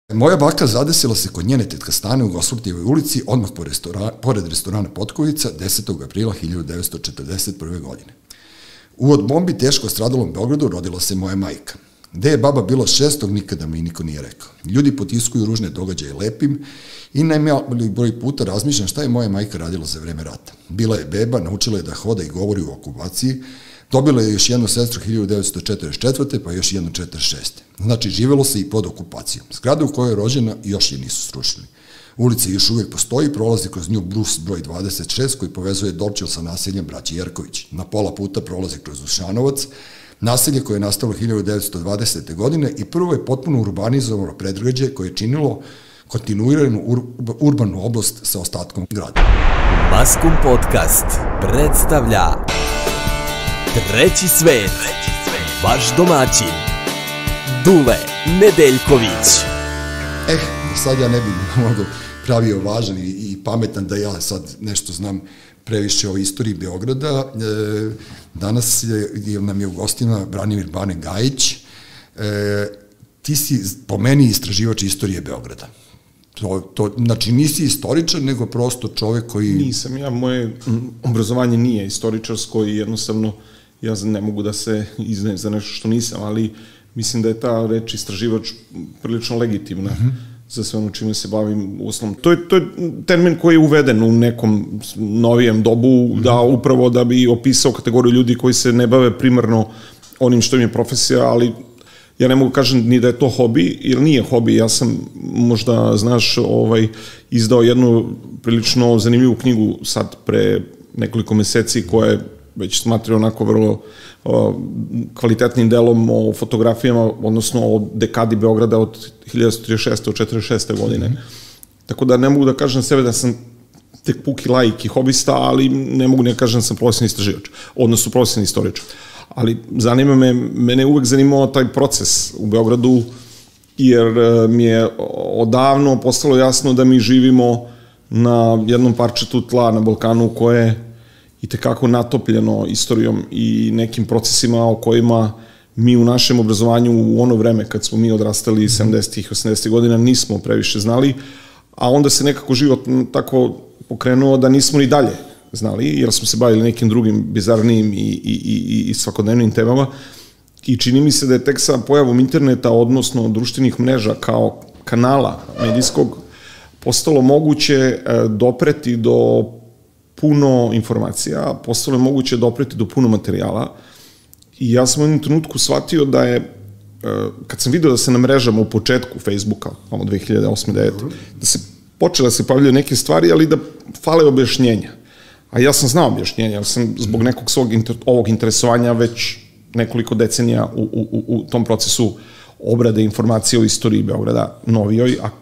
Moja baka zadesila se kod njene tetka stane u Gosfortijevoj ulici, odmah pored restorana Potkovica, 10. aprila 1941. godine. Od bombi teško stradalom Beogradu rodila se moja majka. Gde je baba bila 6. nikada mi niko nije rekao. Ljudi potiskuju ružne događaje lepim i najmali broj puta razmišljam šta je moja majka radila za vreme rata. Bila je beba, naučila je da hoda i govori u okupaciji, dobila je još jednu sestru 1944. pa još jednu 1946. Znači, živelo se i pod okupacijom. Zgrada u kojoj je rođena još je nisu srušili. Ulica još uvijek postoji, prolazi kroz nju brus broj 26 koji povezuje Dorćol sa naseljem braći Jerković. Na pola puta prolazi kroz Dušanovac, naselje koje je nastalo 1920. godine i prvo je potpuno urbanizovano predgrađe koje je činilo kontinuiranu urbanu oblast sa ostatkom grada. Maskum Podcast predstavlja Treći svet, vaš domaćin, Dule Nedeljković. Sad ja ne bih mnogo pravio važan i pametan da ja sad nešto znam previše o istoriji Beograda. Danas nam je u gostima Branimir Bane Gajić. Ti si po meni istraživač istorije Beograda. Znači nisi istoričar, nego prosto čovek koji... Nisam, moje obrazovanje nije istoričarsko i jednostavno ja ne mogu da se izdajem za nešto što nisam, ali mislim da je ta reč istraživač prilično legitimna za sve ono čime se bavim uslom. To je termin koji je uveden u nekom novijem dobu, da upravo da bi opisao kategoriju ljudi koji se ne bave primarno onim što im je profesija, ali ja ne mogu kažem ni da je to hobi, jer nije hobi. Ja sam, možda znaš, izdao jednu prilično zanimljivu knjigu sad pre nekoliko meseci koja je već smatrio onako vrlo kvalitetnim delom o fotografijama, odnosno o dekadi Beograda od 1936. od 1946. godine. Tako da ne mogu da kažem sebe da sam tek puki laik i hobista, ali ne mogu ne kažem da sam profesionalni istraživač, odnosno profesionalni istoričar. Ali zanima mene je uvek zanimao taj proces u Beogradu, jer mi je odavno postalo jasno da mi živimo na jednom parčetu tla na Balkanu koje je i tekako natopljeno istorijom i nekim procesima o kojima mi u našem obrazovanju u ono vreme kad smo mi odrastali 70-ih, 80-ih godina nismo previše znali, a onda se nekako život tako pokrenuo da nismo ni dalje znali, jer smo se bavili nekim drugim bizarnijim i svakodnevnim temama i čini mi se da je tek sa pojavom interneta, odnosno društvenih mreža kao kanala medijskog, postalo moguće dopreti do puno informacija, postalo je moguće dopreti do puno materijala i ja sam u jednom trenutku shvatio da je, kad sam vidio da se na mrežama u početku Facebooka, 2008-2009, da se počela se pavljaju neke stvari, ali da fale objašnjenja. A ja sam znao objašnjenja, jer sam zbog nekog svog ovog interesovanja već nekoliko decenija u tom procesu obrade informacije o istoriji Beograda, novijoj, a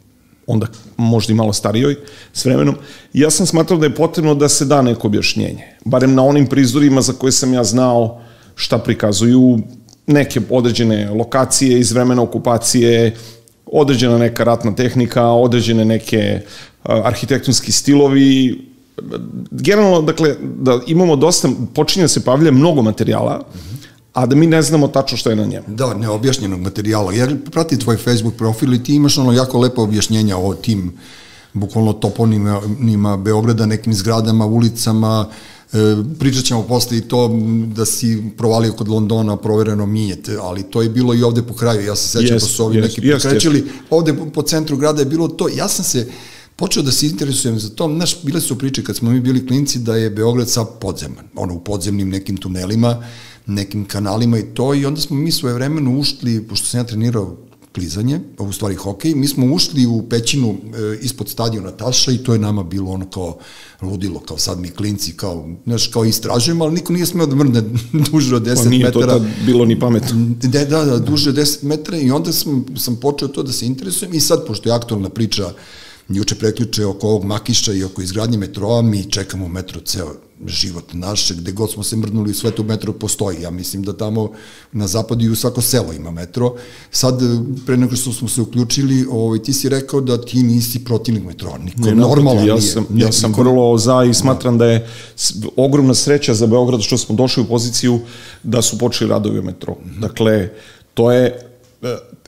onda možda i malo starijoj, s vremenom. I ja sam smatrao da je potrebno da se da neko objašnjenje. Barem na onim prizorima za koje sam ja znao šta prikazuju neke određene lokacije iz vremena okupacije, određena neka ratna tehnika, određene neke arhitektonski stilovi. Generalno, dakle, da imamo dosta, počinje da se pavlja mnogo materijala, a da mi ne znamo tačno šta je na njemu. Da, neobjašnjenog materijala. Ja pratim tvoj Facebook profil i ti imaš jako lepo objašnjenja o tim, bukvalno toponima Beograda, nekim zgradama, ulicama. Pričat ćemo posle i to da si provalio kod Londona provereno Minjet, ali to je bilo i ovde po kraju. Ja se sećam pa su ovi neki pokrećili. Ovde po centru grada je bilo to. Ja sam se počeo da se interesujem za to. Znaš, bile su priče kad smo mi bili klinci da je Beograd sad podzeman, u podzemnim nekim tunelima, nekim kanalima i to, i onda smo mi svojevremeno ušli, pošto sam ja trenirao klizanje, u stvari hokej, mi smo ušli u pećinu ispod stadiona Taša i to je nama bilo ono kao ludilo, kao sad mi klinci, kao istražujemo, ali niko nije smeo da mrne duže od 10 metara. Nije to tad bilo ni pametno. Da, duže od 10 metara i onda sam počeo to da se interesujem i sad, pošto je aktualna priča juče preključe oko ovog Makiša i oko izgradnje metroa, mi čekamo metro ceo život naše, gde god smo se mrnuli u svetu metro postoji. Ja mislim da tamo na zapadu i u svako selo ima metro. Sad, pre nego što smo se uključili, ti si rekao da ti nisi protivnik metroa. Niko normalan nije. Ja sam vrlo za i smatram da je ogromna sreća za Beograd što smo došli u poziciju da su počeli radovi u metro. Dakle, to je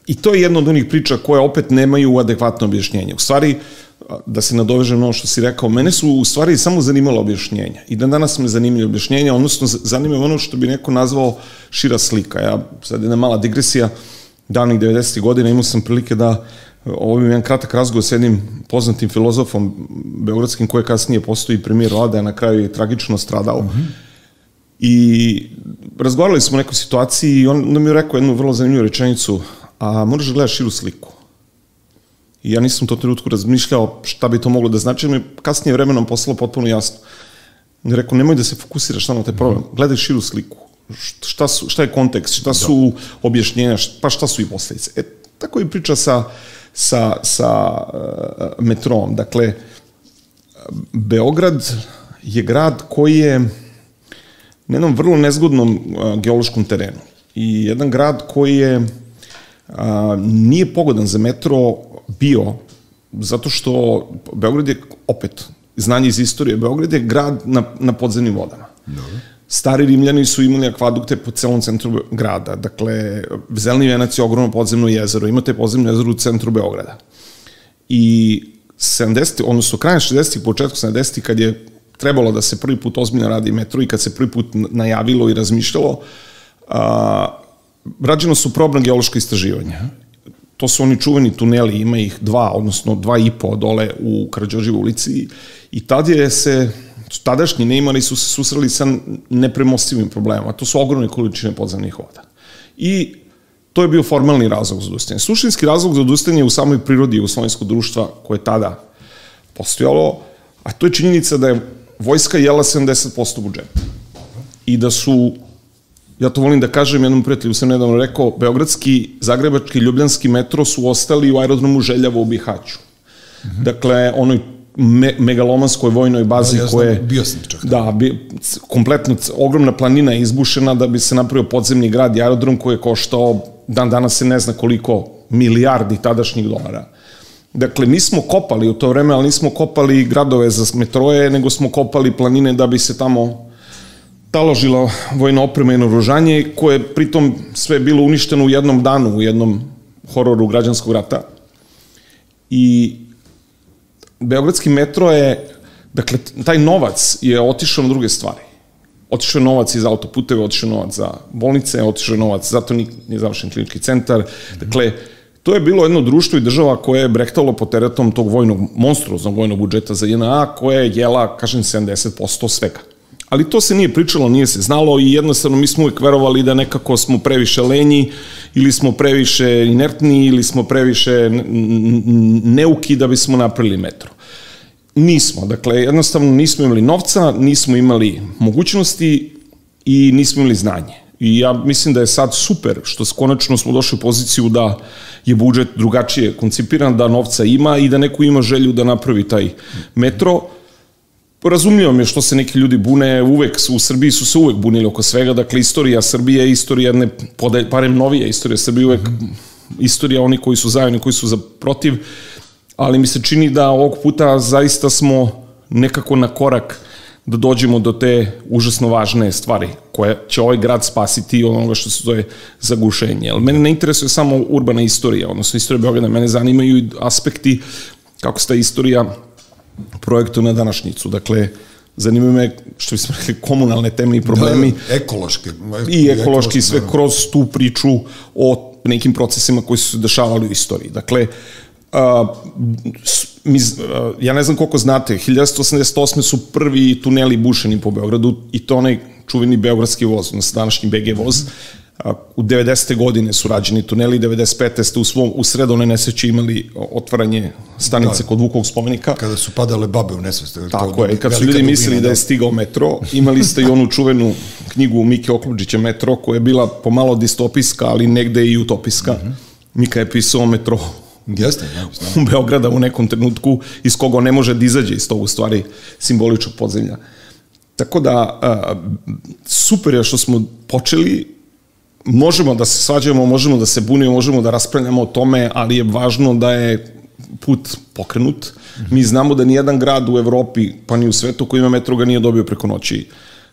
I to je jedna od onih priča koje opet nemaju adekvatno objašnjenje. U stvari, da se nadovežem na ono što si rekao, mene su u stvari samo zanimalo objašnjenja. I danas me zanimaju objašnjenja, odnosno zanima ono što bi neko nazvao šira slika. Ja, sad jedna mala digresija, davnih 90. godina imao sam prilike da ovo je jedan kratak razgovor s jednim poznatim filozofom beogradskim koji kasnije postoji premijer Vlade, a na kraju je tragično stradao. I razgovarali smo o nekoj situaciji i on mi je rekao jednu vrlo zanimljivu rečenicu, a moraš da gledaš širu sliku. I ja nisam to trenutku razmišljao šta bi to moglo da znači, mi kasnije vremenom postalo potpuno jasno. On je rekao, nemoj da se fokusiraš samo na taj problem, gledaj širu sliku. Šta je kontekst, šta su objašnjenja, pa šta su i posljedice. Tako je priča sa metrom. Dakle, Beograd je grad koji je na jednom vrlo nezgodnom geološkom terenu. I jedan grad koji je nije pogodan za metro bio, zato što Beograd je, opet, znanje iz istorije, Beograd je grad na podzemnim vodama. Stari Rimljani su imali akvadukte po celom centru grada. Dakle, Zeleni venac je ogromno podzemno jezero. Imate podzemno jezero u centru Beograda. I 70. odnosno krajem 60. početku 70. kad je trebalo da se prvi put ozbiljno radi metro i kad se prvi put najavilo i razmišljalo, rađeno su probna geološka istraživanja. To su oni čuveni tuneli, ima ih 2, odnosno 2,5 dole u Karađorđevoj ulici i tad je se tadašnji neimari su se susreli sa nepremostivim problemima. To su ogromne količine podzemnih voda. I to je bio formalni razlog za odustajanje. Suštinski razlog za odustajanje u samoj prirodi jugoslovenskog društva koje je tada postojalo, a to je činjenica da je vojska jela 70% budžeta. I da su, ja to volim da kažem, jednom prijatelju sam nedavno rekao, beogradski, zagrebački, ljubljanski metro su ostali u aerodromu Željavo u Bihaću. Dakle, onoj megalomanskoj vojnoj bazi koje... Bio sam čak. Da, kompletno ogromna planina je izbušena da bi se napravio podzemni grad i aerodrom koji je koštao, dan danas se ne zna koliko milijardi tadašnjih dolara. Dakle, mi smo kopali u to vreme, ali nismo kopali gradove za metroje, nego smo kopali planine da bi se tamo taložila vojna oprema i naoružanje, koje pritom sve bilo uništeno u jednom danu, u jednom hororu građanskog rata. I beogradski metro je, dakle, taj novac je otišao na druge stvari. Otišao je novac iz autoputeva, otišao je novac za bolnice, otišao je novac, zato nije završen klinički centar. Dakle, to je bilo jedno društvo i država koje je brehtalo pod teretom tog monstruoznog vojnog budžeta za JNA, koja je jela, kažem, 70% svega. Ali to se nije pričalo, nije se znalo i jednostavno mi smo uvijek verovali da nekako smo previše lenji ili smo previše inertni ili smo previše neuki da bismo napravili metro. Nismo, dakle, jednostavno nismo imali novca, nismo imali mogućnosti i nismo imali znanje. I ja mislim da je sad super što konačno smo došli u poziciju da je budžet drugačije koncipiran, da novca ima i da neko ima želju da napravi taj metro. Razumljivo mi je što se neki ljudi bune, uvek u Srbiji su se uvek bunili oko svega, dakle istorija Srbije je istorija jedne, parem novija istorija Srbije, uvek istorija oni koji su za, oni koji su za protiv, ali mi se čini da ovog puta zaista smo nekako na korak da dođemo do te užasno važne stvari koje će ovaj grad spasiti od onoga što se zove zagušenje. Ali mene ne interesuje samo urbana istorija, odnosno istorija Beograda, mene zanimaju i aspekti kako se ta istorija projektu na današnjicu. Dakle, zanimaju me, što bismo rekli, komunalne teme i problemi. Ekološke. I ekološki, sve kroz tu priču o nekim procesima koji su se dešavali u istoriji. Dakle, ja ne znam koliko znate, 1988. su prvi tuneli bušeni po Beogradu i to onaj čuveni beogradski voz, odnosno današnji BG voz. U 90. godine su rađeni tuneli, 95. ste u sred one nesreće imali otvaranje stanice kod Vukovog spomenika. Kada su padale babe u nesvest. Tako je, kad su ljudi mislili da je stigao metro, imali ste i onu čuvenu knjigu Mike Okludžića Metro, koja je bila pomalo distopijska, ali negde i utopijska. Mika je pisao metro u Beograda u nekom trenutku, iz koga ne može da izađe iz tog u stvari simboličnog podzemlja. Tako da, super je što smo počeli. Možemo da se svađamo, možemo da se bunimo, možemo da raspravljamo o tome, ali je važno da je put pokrenut. Mi znamo da nijedan grad u Evropi, pa ni u svetu koji ima metro ga nije dobio preko noći.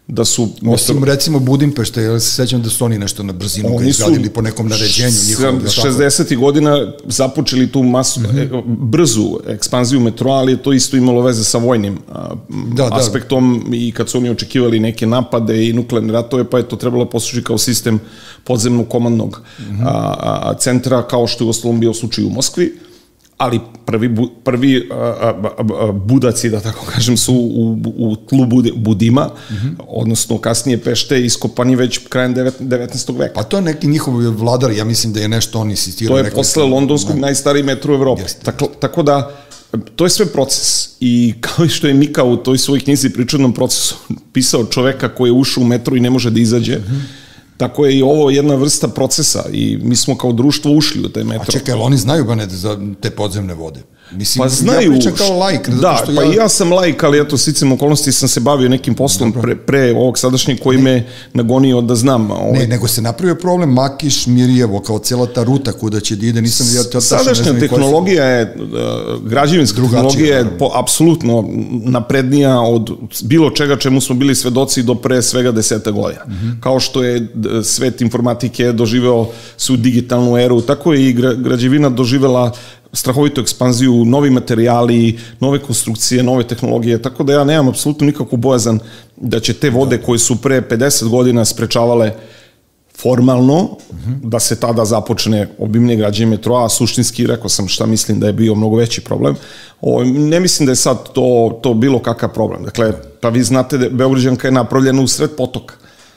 da su... Osim recimo Budimpešte, ja se sećam da su oni nešto na brzinu ga izgradili po nekom naređenju njihovom. 60. godina započeli tu brzu ekspanziju metroa, ali je to isto imalo veze sa vojnim aspektom i kad su oni očekivali neke napade i nuklearne ratove, pa je to trebalo poslužiti kao sistem podzemnog komandnog centra, kao što je u osnovom bio slučaj u Moskvi. Ali prvi budaci, da tako kažem, su u tlu Budima, odnosno kasnije Pešte, iskopani već krajem 19. veka. Pa to je neki njihov vladar, ja mislim da je nešto on insistirao. To je posle londonskog najstariji metro u Evropi. Tako da, to je sve proces. I kao što je Mika u toj svojoj knjizi Pričarnom procesu pisao čoveka koji je ušao u metro i ne može da izađe, tako je i ovo jedna vrsta procesa i mi smo kao društvo ušli u taj metro. A čekaj, ali oni znaju ba za te podzemne vode? Mislim, pa znaju, ja pričam kao laik. Da, pa i ja sam laik, ali eto, sicam okolnosti sam se bavio nekim poslom pre ovog sadašnjeg koji me nagonio da znam. Ne, nego se napravio problem Makiš, Mirjevo, kao cijela ta ruta kuda će da ide, nisam... Sadašnja tehnologija je, građevinska tehnologija je apsolutno naprednija od bilo čega čemu smo bili svedoci do pre svega 10 godina. Kao što je svet informatike doživeo su digitalnu eru, tako je i građevina doživela strahovitu ekspanziju, novi materijali, nove konstrukcije, nove tehnologije, tako da ja nemam apsolutno nikakvu bojazan da će te vode koje su pre 50 godina sprečavale formalno da se tada započne obimnije građenje metroa, a suštinski rekao sam šta mislim da je bio mnogo veći problem. Ne mislim da je sad to bilo kakav problem. Dakle, pa vi znate da Beograđanka je napravljena u sred potoka.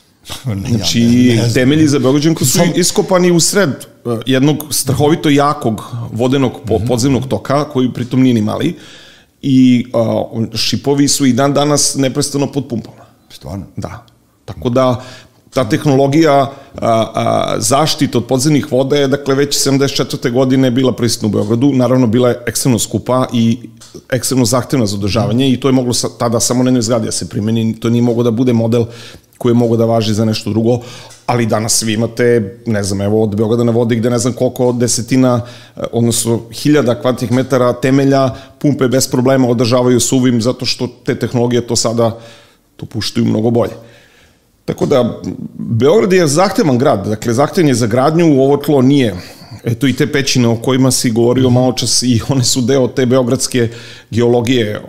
Znači, temelji za Beograđanku su iskopani u sred jednog strahovito jakog vodenog podzemnog toka, koji pritom nije ni mali, i šipovi su i dan danas neprestano pod pumpama. Stvarno? Da. Tako da, ta tehnologija zaštite od podzemnih voda je, dakle, već 74. godine bila prisutna u Beogradu, naravno bila je ekstremno skupa i ekstremno zahtevna za održavanje i to je moglo tada samo na jednoj zgradi da se primeni, to nije moglo da bude model koji je mogo da važi za nešto drugo, ali danas vi imate, ne znam, evo od Beograda na vodi gde ne znam koliko desetina, odnosno 1000 kvadratnih metara temelja, pumpe bez problema održavaju suvim zato što te tehnologije to sada puštaju mnogo bolje. Tako da, Beograd je zahtevan grad, dakle, zahtevan je za gradnju, ovo tlo nije. Eto i te pećine o kojima si govorio malo čas i one su deo te beogradske geologije.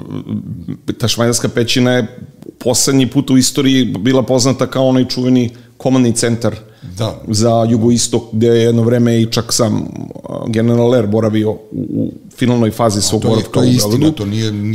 Ta Švajdarska pećina je poslednji put u istoriji bila poznata kao onaj čuveni komandni centar za jugoistok, gde je jedno vreme i čak sam general Ler boravio u finalnoj fazi svog boravka u Beogradu. To je istina, to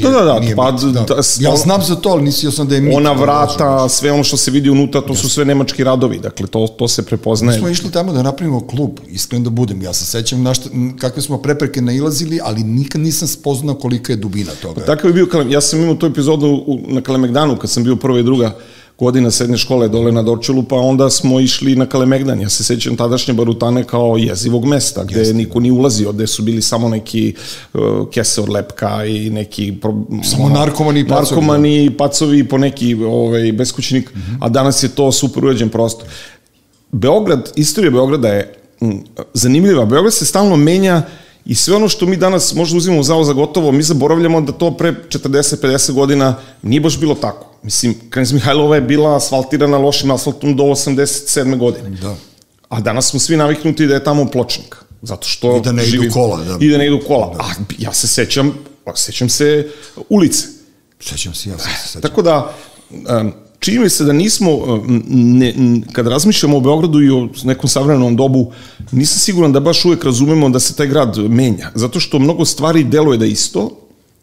nije... Ja znam za to, ali mislio sam da je mit. Ona vrata, sve ono što se vidi unutra, to su sve nemački radovi, dakle to se prepoznaje. Mi smo išli tamo da napravimo klub, iskreno da budem, ja se sećam kakve smo prepreke nailazili, ali nikad nisam spoznao kolika je dubina toga. Takav je bio, ja sam imao tu epizodu na Kalemegdanu, kad sam bio prva i druga godina srednje škole dole na Dorčelu, pa onda smo išli na Kalemegdan. Ja se sećam tadašnje Barutane kao jezivog mesta, gde niko nije ulazio, gde su bili samo neki kese od lepka i neki... Samo narkomani i pacovi. Narkomani i pacovi i po neki beskućnik, a danas je to super uređen prostor. Beograd, istorija Beograda je zanimljiva. Beograd se stalno menja i sve ono što mi danas možda uzimamo za gotovo, mi zaboravljamo da to pre 40-50 godina nije baš bilo tako. Mislim, Knez Mihajlova je bila asfaltirana lošim asfaltom do 87. godine. Da. A danas smo svi naviknuti da je tamo pločnik. Zato što... I da ne idu kola. I da ne idu kola. A ja se sećam se ulice. Sećam se, ja se sećam. Tako da, čini mi se da nismo, kad razmišljamo o Beogradu i o nekom savremenom dobu, nisam siguran da baš uvek razumemo da se taj grad menja. Zato što mnogo stvari deluje da isto.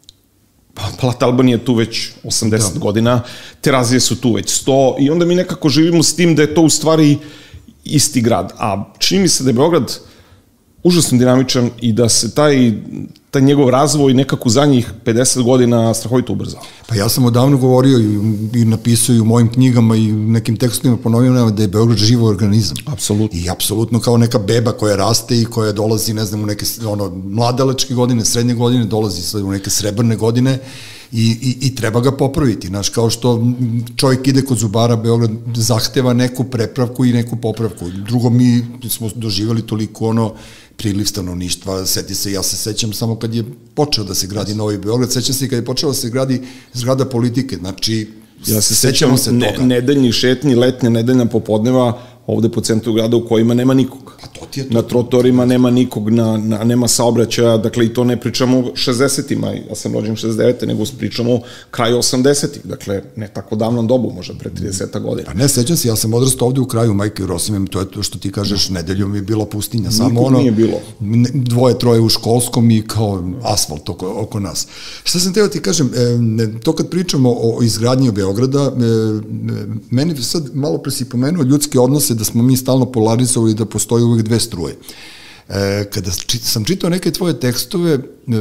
Plat Albanije je tu već 80 godina, Terazije su tu već 100 i onda mi nekako živimo s tim da je to u stvari isti grad. A čini mi se da je Beograd užasno dinamičan i da se taj njegov razvoj nekako zadnjih 50 godina strahovito ubrzao. Pa ja sam odavno govorio i napisao i u mojim knjigama i nekim tekstovima ponovio da je Beograd živo organizam. Apsolutno. I apsolutno kao neka beba koja raste i koja dolazi, ne znam, u neke mladalačke godine, srednje godine, dolazi u neke srebrne godine i treba ga popraviti. Znaš, kao što čovjek ide kod zubara, Beograd zahteva neku prepravku i neku popravku. Drugo, mi smo doživjeli toliko priliv stanovništva, seti se, ja se sećam samo kad je počeo da se gradi Novi Beograd, sećam se i kad je počeo da se gradi zgrada politike, znači Ja se sećam nedeljnih šetnji, letnja nedeljna popodneva, ovde po centru grada u kojima nema nikog. Na trotorima nema nikog, nema saobraćaja, dakle i to ne pričamo o 60-ima, ja sam rođen 69. nego pričamo o kraju 80-ih, dakle ne tako davnom dobu, možda pre 30 godina. Pa ne, sećam se, ja sam odrastao ovde u kraju Majke i Rosimem, to je to što ti kažeš, nedeljom je bila pustinja, samo ono, nije bilo. 2-3 u školskom i kao asfalt oko nas. Šta sam teo ti kažem, to kad pričamo o izgradnji Beograda, meni sad malo pre si pomenuo ljudske odnose, da smo mi stalno polarizovali, da postoji uvek dve struje. Kada sam čitao neke tvoje tekstove,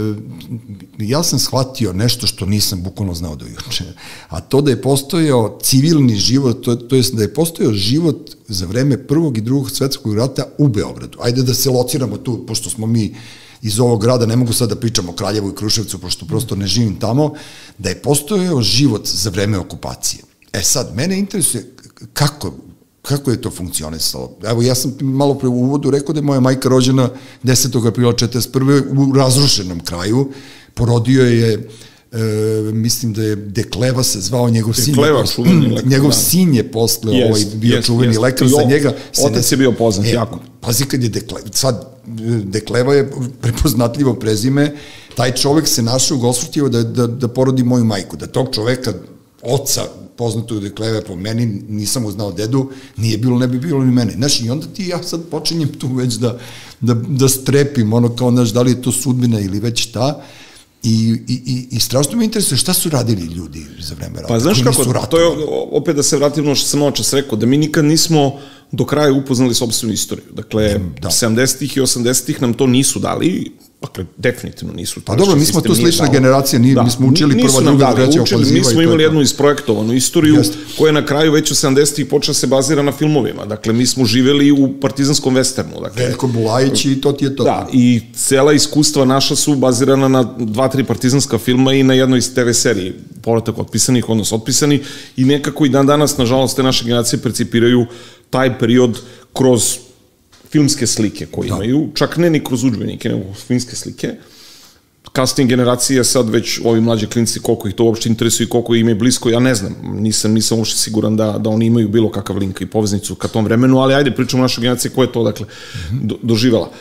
ja sam shvatio nešto što nisam bukvalno znao do juče, a to da je postojao civilni život, to jest da je postojao život za vreme Prvog i Drugog svetskog rata u Beogradu. Ajde da se lociramo tu, pošto smo mi iz ovog grada, ne mogu sad da pričam o Kraljevu i Kruševcu, pošto prosto ne živim tamo, da je postojao život za vreme okupacije. Sad, mene interesuje kako je to funkcionisalo. Evo, ja sam malo pre u uvodu rekao da je moja majka rođena 10. aprila 1941. u razrušenom kraju. Porodio je, mislim da je Dekleva se zvao, njegov sin. Dekleva, čuveni lekar. Njegov sin je posle bio čuveni lekar, za njega. Otac je bio poznat, jako. Pazi kad je Dekleva, sad Dekleva je prepoznatljivo prezime, taj čovek se našao u Gosfortjevu da porodi moju majku, da tog čoveka, oca poznatog Dekleve po meni, nisam uznao dedu, nije bilo, ne bi bilo ni mene. Znaš, i onda ti ja sad počinjem tu već da strepim, ono kao, znaš, da li je to sudbina ili već šta, i strašno me interesuje šta su radili ljudi za vreme rata. Pa znaš kako, to je opet da se vratim ono što sam očas rekao, da mi nikad nismo do kraja upoznali sopstvenu istoriju. Dakle, 70-ih i 80-ih nam to nisu dali, dakle, definitivno nisu. Pa dobro, mi smo tu slična generacija, mi smo učili prva, druga, treća ofanziva. Mi smo imali jednu isprojektovanu istoriju koja na kraju već u 70-ih počela se bazira na filmovima. Dakle, mi smo živeli u partizanskom westernu. Veljko Bulajić i to ti je to. Da, i cela iskustva naša su bazirana na 2-3 partizanska filma i na jednoj TV seriji, Povratak otpisanih, odnosno otpisani, i nekako i dan danas, nažalost, te naše generacije percipiraju taj period kroz filmske slike koje imaju, čak ne ni kroz udžbenike, nego filmske slike. Kasnije generacije, sad već ovi mlađe klinci, koliko ih to uopšte interesuje i koliko im je blisko, ja ne znam, nisam uopšte siguran da oni imaju bilo kakav link i poveznicu ka tom vremenu, ali ajde pričamo o našoj generaciji koja je to, dakle, doživala.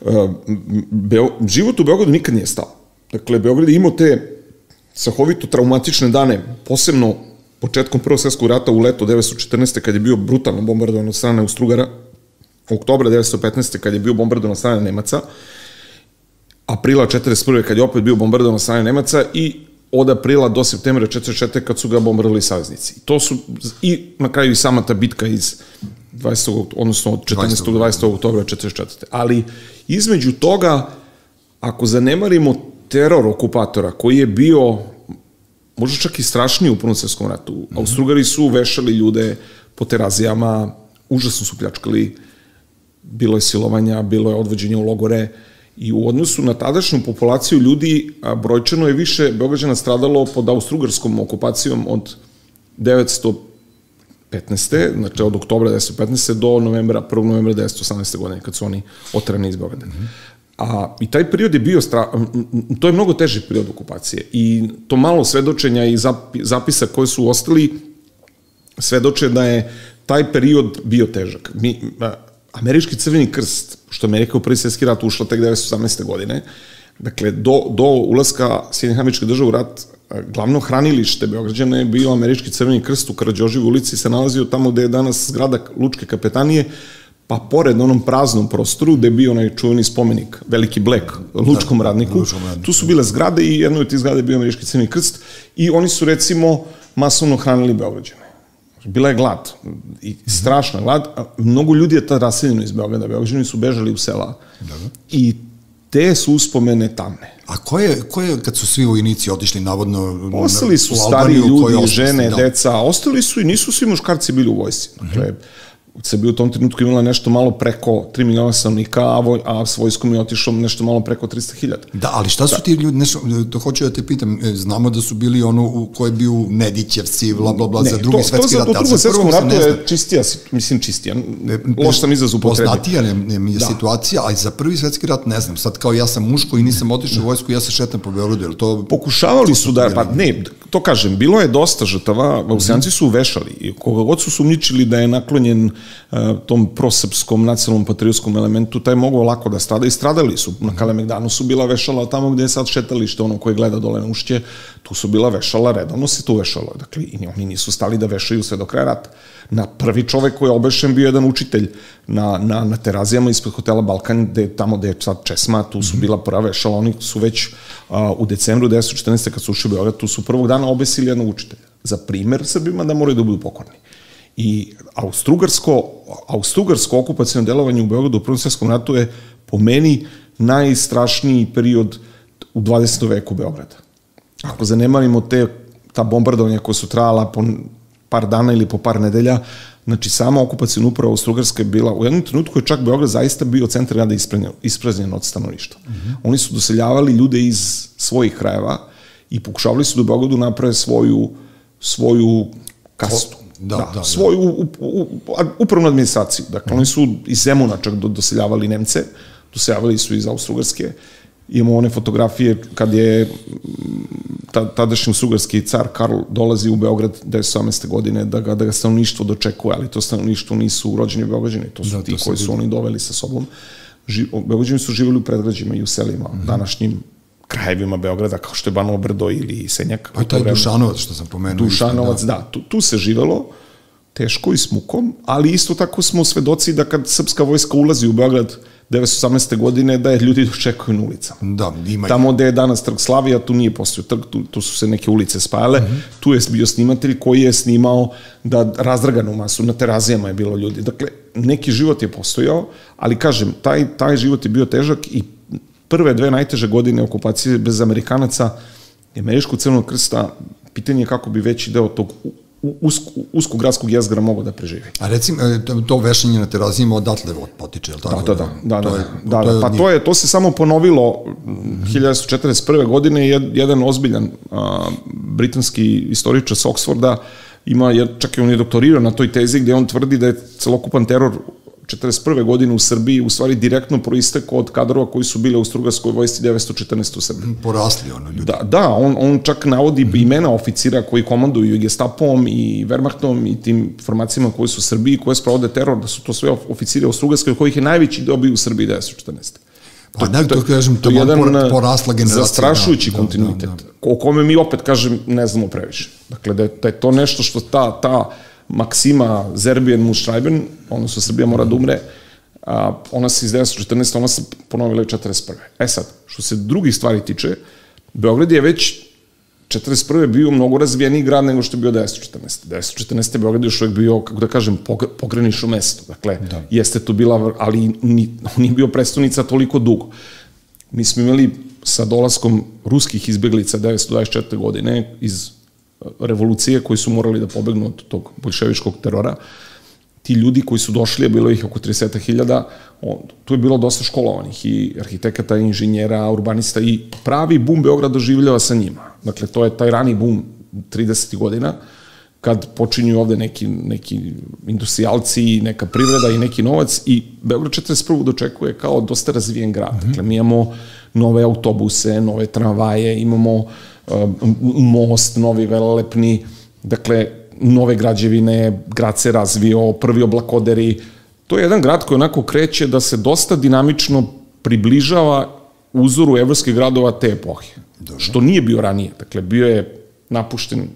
Život u Beogradu nikad nije stao. Dakle, Beograd je imao te strahovito traumatične dane, posebno početkom Prvog svjetskog rata u leto 1914. kad je bio brutalno bombardovan od strane Austro-Ugara, oktobra 1915. kad je bio bombardovan od strane Nemaca, aprila 1941. kad je opet bio bombardovan od strane Nemaca i od aprila do septembra 1944. kad su ga bombardovali saveznici. To su i na kraju i sama ta bitka iz 20. odnosno od 14. do 20. oktobra 1944. Ali između toga, ako zanemarimo teror okupatora koji je bio možda čak i strašniji u Prvom svjetskom ratu. Austro-Ugari su vešali ljude po terazijama, užasno su pljačkali, bilo je silovanja, bilo je odvođenje u logore i u odnosu na tadašnju populaciju ljudi brojčano je više Beograđana stradalo pod austro-ugarskom okupacijom od 1915. znači od oktobra 1915. do 1. novembra 1918. godine kad su oni oterani iz Beograda. I taj period je bio, to je mnogo teži period okupacije i to malo svedočenja i zapisa koje su ostali svedoče da je taj period bio težak. Američki crveni krst, što Amerika u Prvi svjetski rat ušla tek 1918. godine, dakle, do ulaska Sjedinjenih Američkih Država u rat, glavno hranilište Beograđana je bio Američki crveni krst u Karađorđevoj ulici, se nalazio tamo gde je danas zgrada Lučke kapetanije, pa pored onom praznom prostoru gde je bio onaj čuveni spomenik Veliki Blek lučkom radniku, tu su bile zgrade i jednoj od tih zgrade je bio Američki crveni krst i oni su recimo masovno hranili Beograđane. Bila je glad, i strašna glad, a mnogo ljudi je tad raseljeno iz Beograda, Beograđani su bežali u sela i te su uspomene tamne. A ko je, kad su svi vojnici otišli navodno ostali su stariji ljudi, žene, deca, ostali su i nisu svi muškarci bili u vojsci. Dakle, Srbija u tom trenutku imala nešto malo preko 3 miliona stanovnika, a s vojskom je otišlo nešto malo preko 300.000. Da, ali šta su ti ljudi, to hoću da te pitam, znamo da su bili ono ko je bio Nedićevci, bla, bla, bla, za drugi svetski rat. U drugom svetskom ratu je čistija, mislim čistija, loš sam izraz upotrebi. Poznatija mi je situacija, ali za Prvi svetski rat ne znam, sad kao ja sam muško i nisam otišao u vojsku, ja se šetam po Beogradu, je li to... Pokušavali su da, pa ne, to kažem, bilo je dosta žrtava, Austrijanci su vešali i koga god su sumnjičili da je naklonjen tom prosrpskom nacionalnom patriotskom elementu, taj mogao lako da strada i stradali su. Na Kalemegdanu su bila vešala tamo gde je sad šetalište, ono koje gleda dole na Ušće, tu su bila vešala, redovno se tu vešalo. Dakle, i oni nisu stali da vešaju sve do kraja rata. Na prvi čovek koji je obešen bio jedan učitelj na Terazijama ispred hotela Balkan, tamo gde je sad Česma, tu su bila prva vešala, oni su već u decembru 1914. kad su ušli u Beograd, tu su prvog dana obesili jednog učitelja. Za primer Srbima da moraju da budu pokorni. I austrougarsko okupacijno delovanje u Beogradu u Prvom svetskom ratu je po meni najstrašniji period u 20. veku Beograda. Ako zanemarimo ta bombardovanja koja su trajala po par dana ili po par nedelja, znači sama okupacijna uprava Austrougarska je bila, u jednom trenutku je čak Beograd zaista bio centar grada ispražnjen od stanovništva. Oni su doseljavali ljude iz svojih krajeva i pokušavali su da u Beogradu naprave svoju kastu. Svoju upravnu administraciju. Dakle, oni su iz Zemuna čak doseljavali Nemce, doseljavali su iz Austrougarske. Imamo one fotografije kad je tadašnji austrougarski car Karl dolazi u Beograd 1918. godine da ga stanovništvo dočekuje, ali to stanovništvo nisu rođeni Beograđani, to su ti koji su oni doveli sa sobom. Beograđani su živjeli u predgrađima i u selima, današnjim krajevima Beograda, kao što je Banovo Brdo ili Senjak. Pa taj Dušanovac što sam pomenuo. Dušanovac, da. Tu se živelo, teško i s mukom, ali isto tako smo svedoci da kad srpska vojska ulazi u Beograd 1918. godine, da je ljudi dočekuju na ulicama. Da, ima. Tamo gde je danas Trg Slavija, tu nije postojao trg, tu su se neke ulice spajale, tu je bio snimatelj koji je snimao da razdraganu masu, na Terazijama je bilo ljudi. Dakle, neki život je postojao, ali kažem, taj život je bio težak i prve dve najteže godine okupacije bez Amerikanaca i Američkog Crvenog krsta, pitanje je kako bi veći deo tog uskog gradskog jezgra mogao da preživi. A recimo, to vešanje na Terazijama odatle potiče, je li tako? Da. To se samo ponovilo 1941. godine, jedan ozbiljan britanski istoričar sa Oksforda čak i on je doktorirao na toj tezi gde on tvrdi da je celokupan teror 1941. godine u Srbiji u stvari direktno proistekao od kadrova koji su bile u Austrougarskoj vojsci 1914. u Srbiji. Porasli ljudi. Da, on čak navodi imena oficira koji komanduju i Gestapom i Wehrmachtom i tim formacijama koji su u Srbiji, koje sprovode teror, da su to sve oficiri Austrougarskoj, kojih je najveći dobio u Srbiji 1914. Pa ne, to kažem, to je jedan porasla generacija. Zastrašujući kontinuitet, o kome mi opet, kažem, ne znamo previše. Dakle, da je to nešto što ta Maksima Zerbijen Muštrajben, odnosno Srbija mora da umre, ona se iz 1914. ona se ponovila i 1941. Sad, što se drugih stvari tiče, Beograd je već 1941. bio mnogo razvijeniji grad nego što je bio 1914. 1914. Beograd je još uvijek bio, kako da kažem, pogranično mesto. Dakle, jeste to bila, ali nije bio prestonica toliko dugo. Mi smo imali sa dolaskom ruskih izbeglica 1924. godine iz revolucije koji su morali da pobegnu od tog boljševičkog terora. Ti ljudi koji su došli, a bilo ih oko 30.000, tu je bilo dosta školovanih i arhitekata, i inženjera, urbanista i pravi bum Beograd doživljava sa njima. Dakle, to je taj rani bum 30. godina, kad počinju ovde neki industrijalci, neka privreda i neki novac i Beograd 1941. dočekuje kao dosta razvijen grad. Dakle, mi imamo nove autobuse, nove tramvaje, imamo most, novi velelepni, dakle, nove građevine, grad se razvio, prvi oblakoderi. To je jedan grad koji onako kreće da se dosta dinamično približava uzoru evropskih gradova te epohe. Što nije bio ranije. Dakle, bio je napušten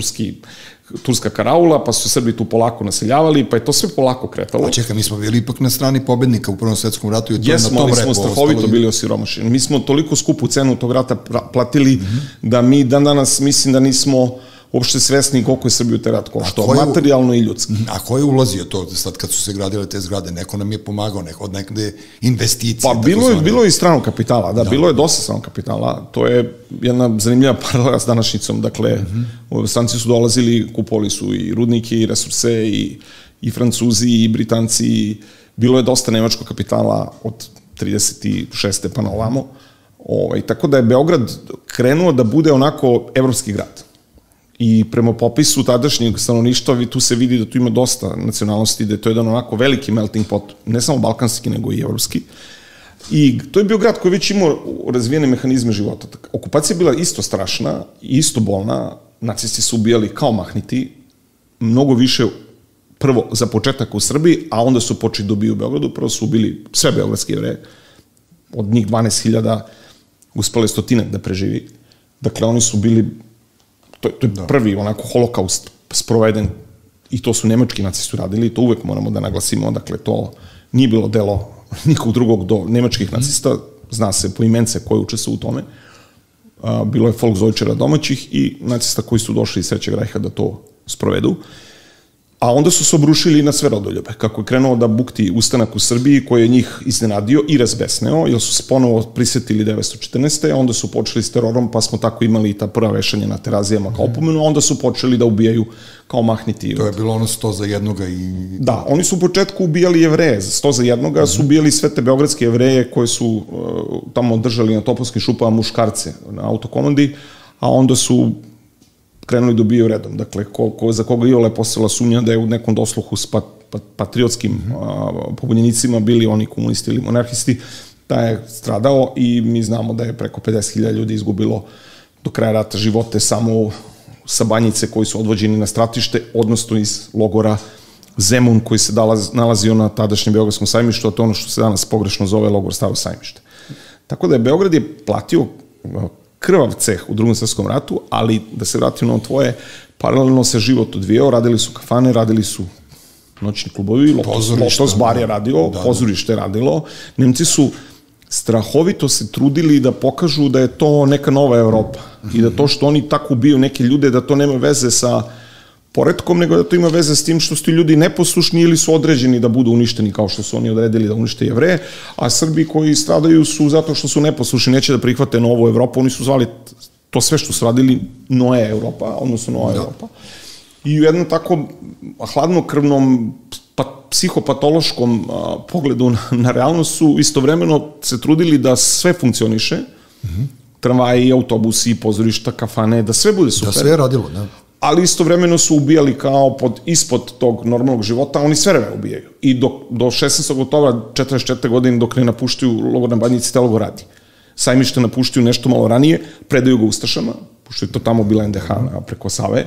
turska karaula, pa su Srbi tu polako naseljavali, pa je to sve polako kretalo. A čekaj, mi smo bili ipak na strani pobednika u Prvom svetskom ratu i to je na tom repu. Jesmo, ali smo strahovito bili osiromašeni. Mi smo toliko skupu cenu tog rata platili da mi dan danas mislim da nismo uopšte svesni koliko je Srbiju te rat koštao, materijalno i ljudski. A ko je ulazio to sad kad su se gradile te zgrade? Neko nam je pomagao, od nekde investicije. Pa bilo je i stranog kapitala, da, bilo je dosta stranog kapitala. To je jedna zanimljiva paralela s današnjicom. Dakle, stranci su dolazili, kupovali su i rudnike i resurse i Francuzi i Britanci. Bilo je dosta nemačkog kapitala od 36. pa na ovamo. Tako da je Beograd krenuo da bude onako evropski grad. I prema popisu tadašnjeg stanovništva tu se vidi da tu ima dosta nacionalnosti, da je to jedan onako veliki melting pot, ne samo balkanski, nego i evropski. I to je bio grad koji već imao razvijene mehanizme života. Okupacija je bila isto strašna, isto bolna, nacisti su ubijali kao mahniti, mnogo više prvo za početak u Srbiji, a onda su počeli da ubiju u Beogradu, prvo su ubili sve beogradske Jevreje, od njih 12.000 uspele 100 da preživi. Dakle, oni su bili, to je prvi onako holokaust sproveden, i to su nemački nacisti radili, i to uvek moramo da naglasimo, dakle, to nije bilo delo nikog drugog do nemačkih nacista, zna se po imence koje učestvovao u tome, bilo je Volksdeutschera domaćih i nacista koji su došli iz Trećeg rajha da to sprovedu. A onda su se obrušili na sve rodoljube. Kako je krenuo da bukti ustanak u Srbiji, koji je njih iznenadio i razbesneo, jer su se ponovo prisetili 1914. A onda su počeli s terorom, pa smo tako imali ta prva vešanja na Terazijama kao opomenu, a onda su počeli da ubijaju kao mahniti. To je bilo ono 100 za jednoga i... Da, oni su u početku ubijali Jevreje, 100 za jednoga su ubijali sve te beogradske Jevreje koje su tamo držali na Topovskim šupama muškarce na autokomandi, a onda su krenuli da ubijaju redom. Dakle, za koga iole postala sumnja da je u nekom dosluhu s patriotskim pobunjenicima bili oni komunisti ili monarhisti, da je stradao i mi znamo da je preko 50.000 ljudi izgubilo do kraja rata živote samo sa Banjice koji su odvođeni na stratište, odnosno iz logora Zemun koji se nalazio na tadašnjem Beogradskom sajmištu, a to je ono što se danas pogrešno zove logor Staro sajmište. Tako da je Beograd je platio krvav ceh u Drugom svetskom ratu, ali da se vratim na tvoje, paralelno se život odvijao, radili su kafane, radili su noćni klubovi, Lotos bar je radio, pozorište je radilo. Nemci su strahovito se trudili da pokažu da je to neka nova Evropa i da to što oni tako ubiju neke ljude, da to nema veze sa poretkom, nego da to ima veze s tim što su ti ljudi neposlušni ili su određeni da budu uništeni kao što su oni odredili da unište Jevreje, a Srbi koji stradaju su zato što su neposlušni, neće da prihvate novu Evropu, oni su zvali to sve što su radili Noe Evropa, odnosno Nova Evropa. I u jednom tako hladnokrvnom psihopatološkom pogledu na realnost su istovremeno se trudili da sve funkcioniše, tramvaji, autobusi, pozorišta, kafane, da sve bude super. Da sve je radilo, da. Ali istovremeno su ubijali kao ispod tog normalnog života, oni sve vreme ubijaju. I do 16. oktobra 1944. godine, dok ne napuštaju logor na Banjici, te logor radi. Sajmište napuštaju nešto malo ranije, predaju ga Ustašama, pošto je to tamo bila NDH preko Save,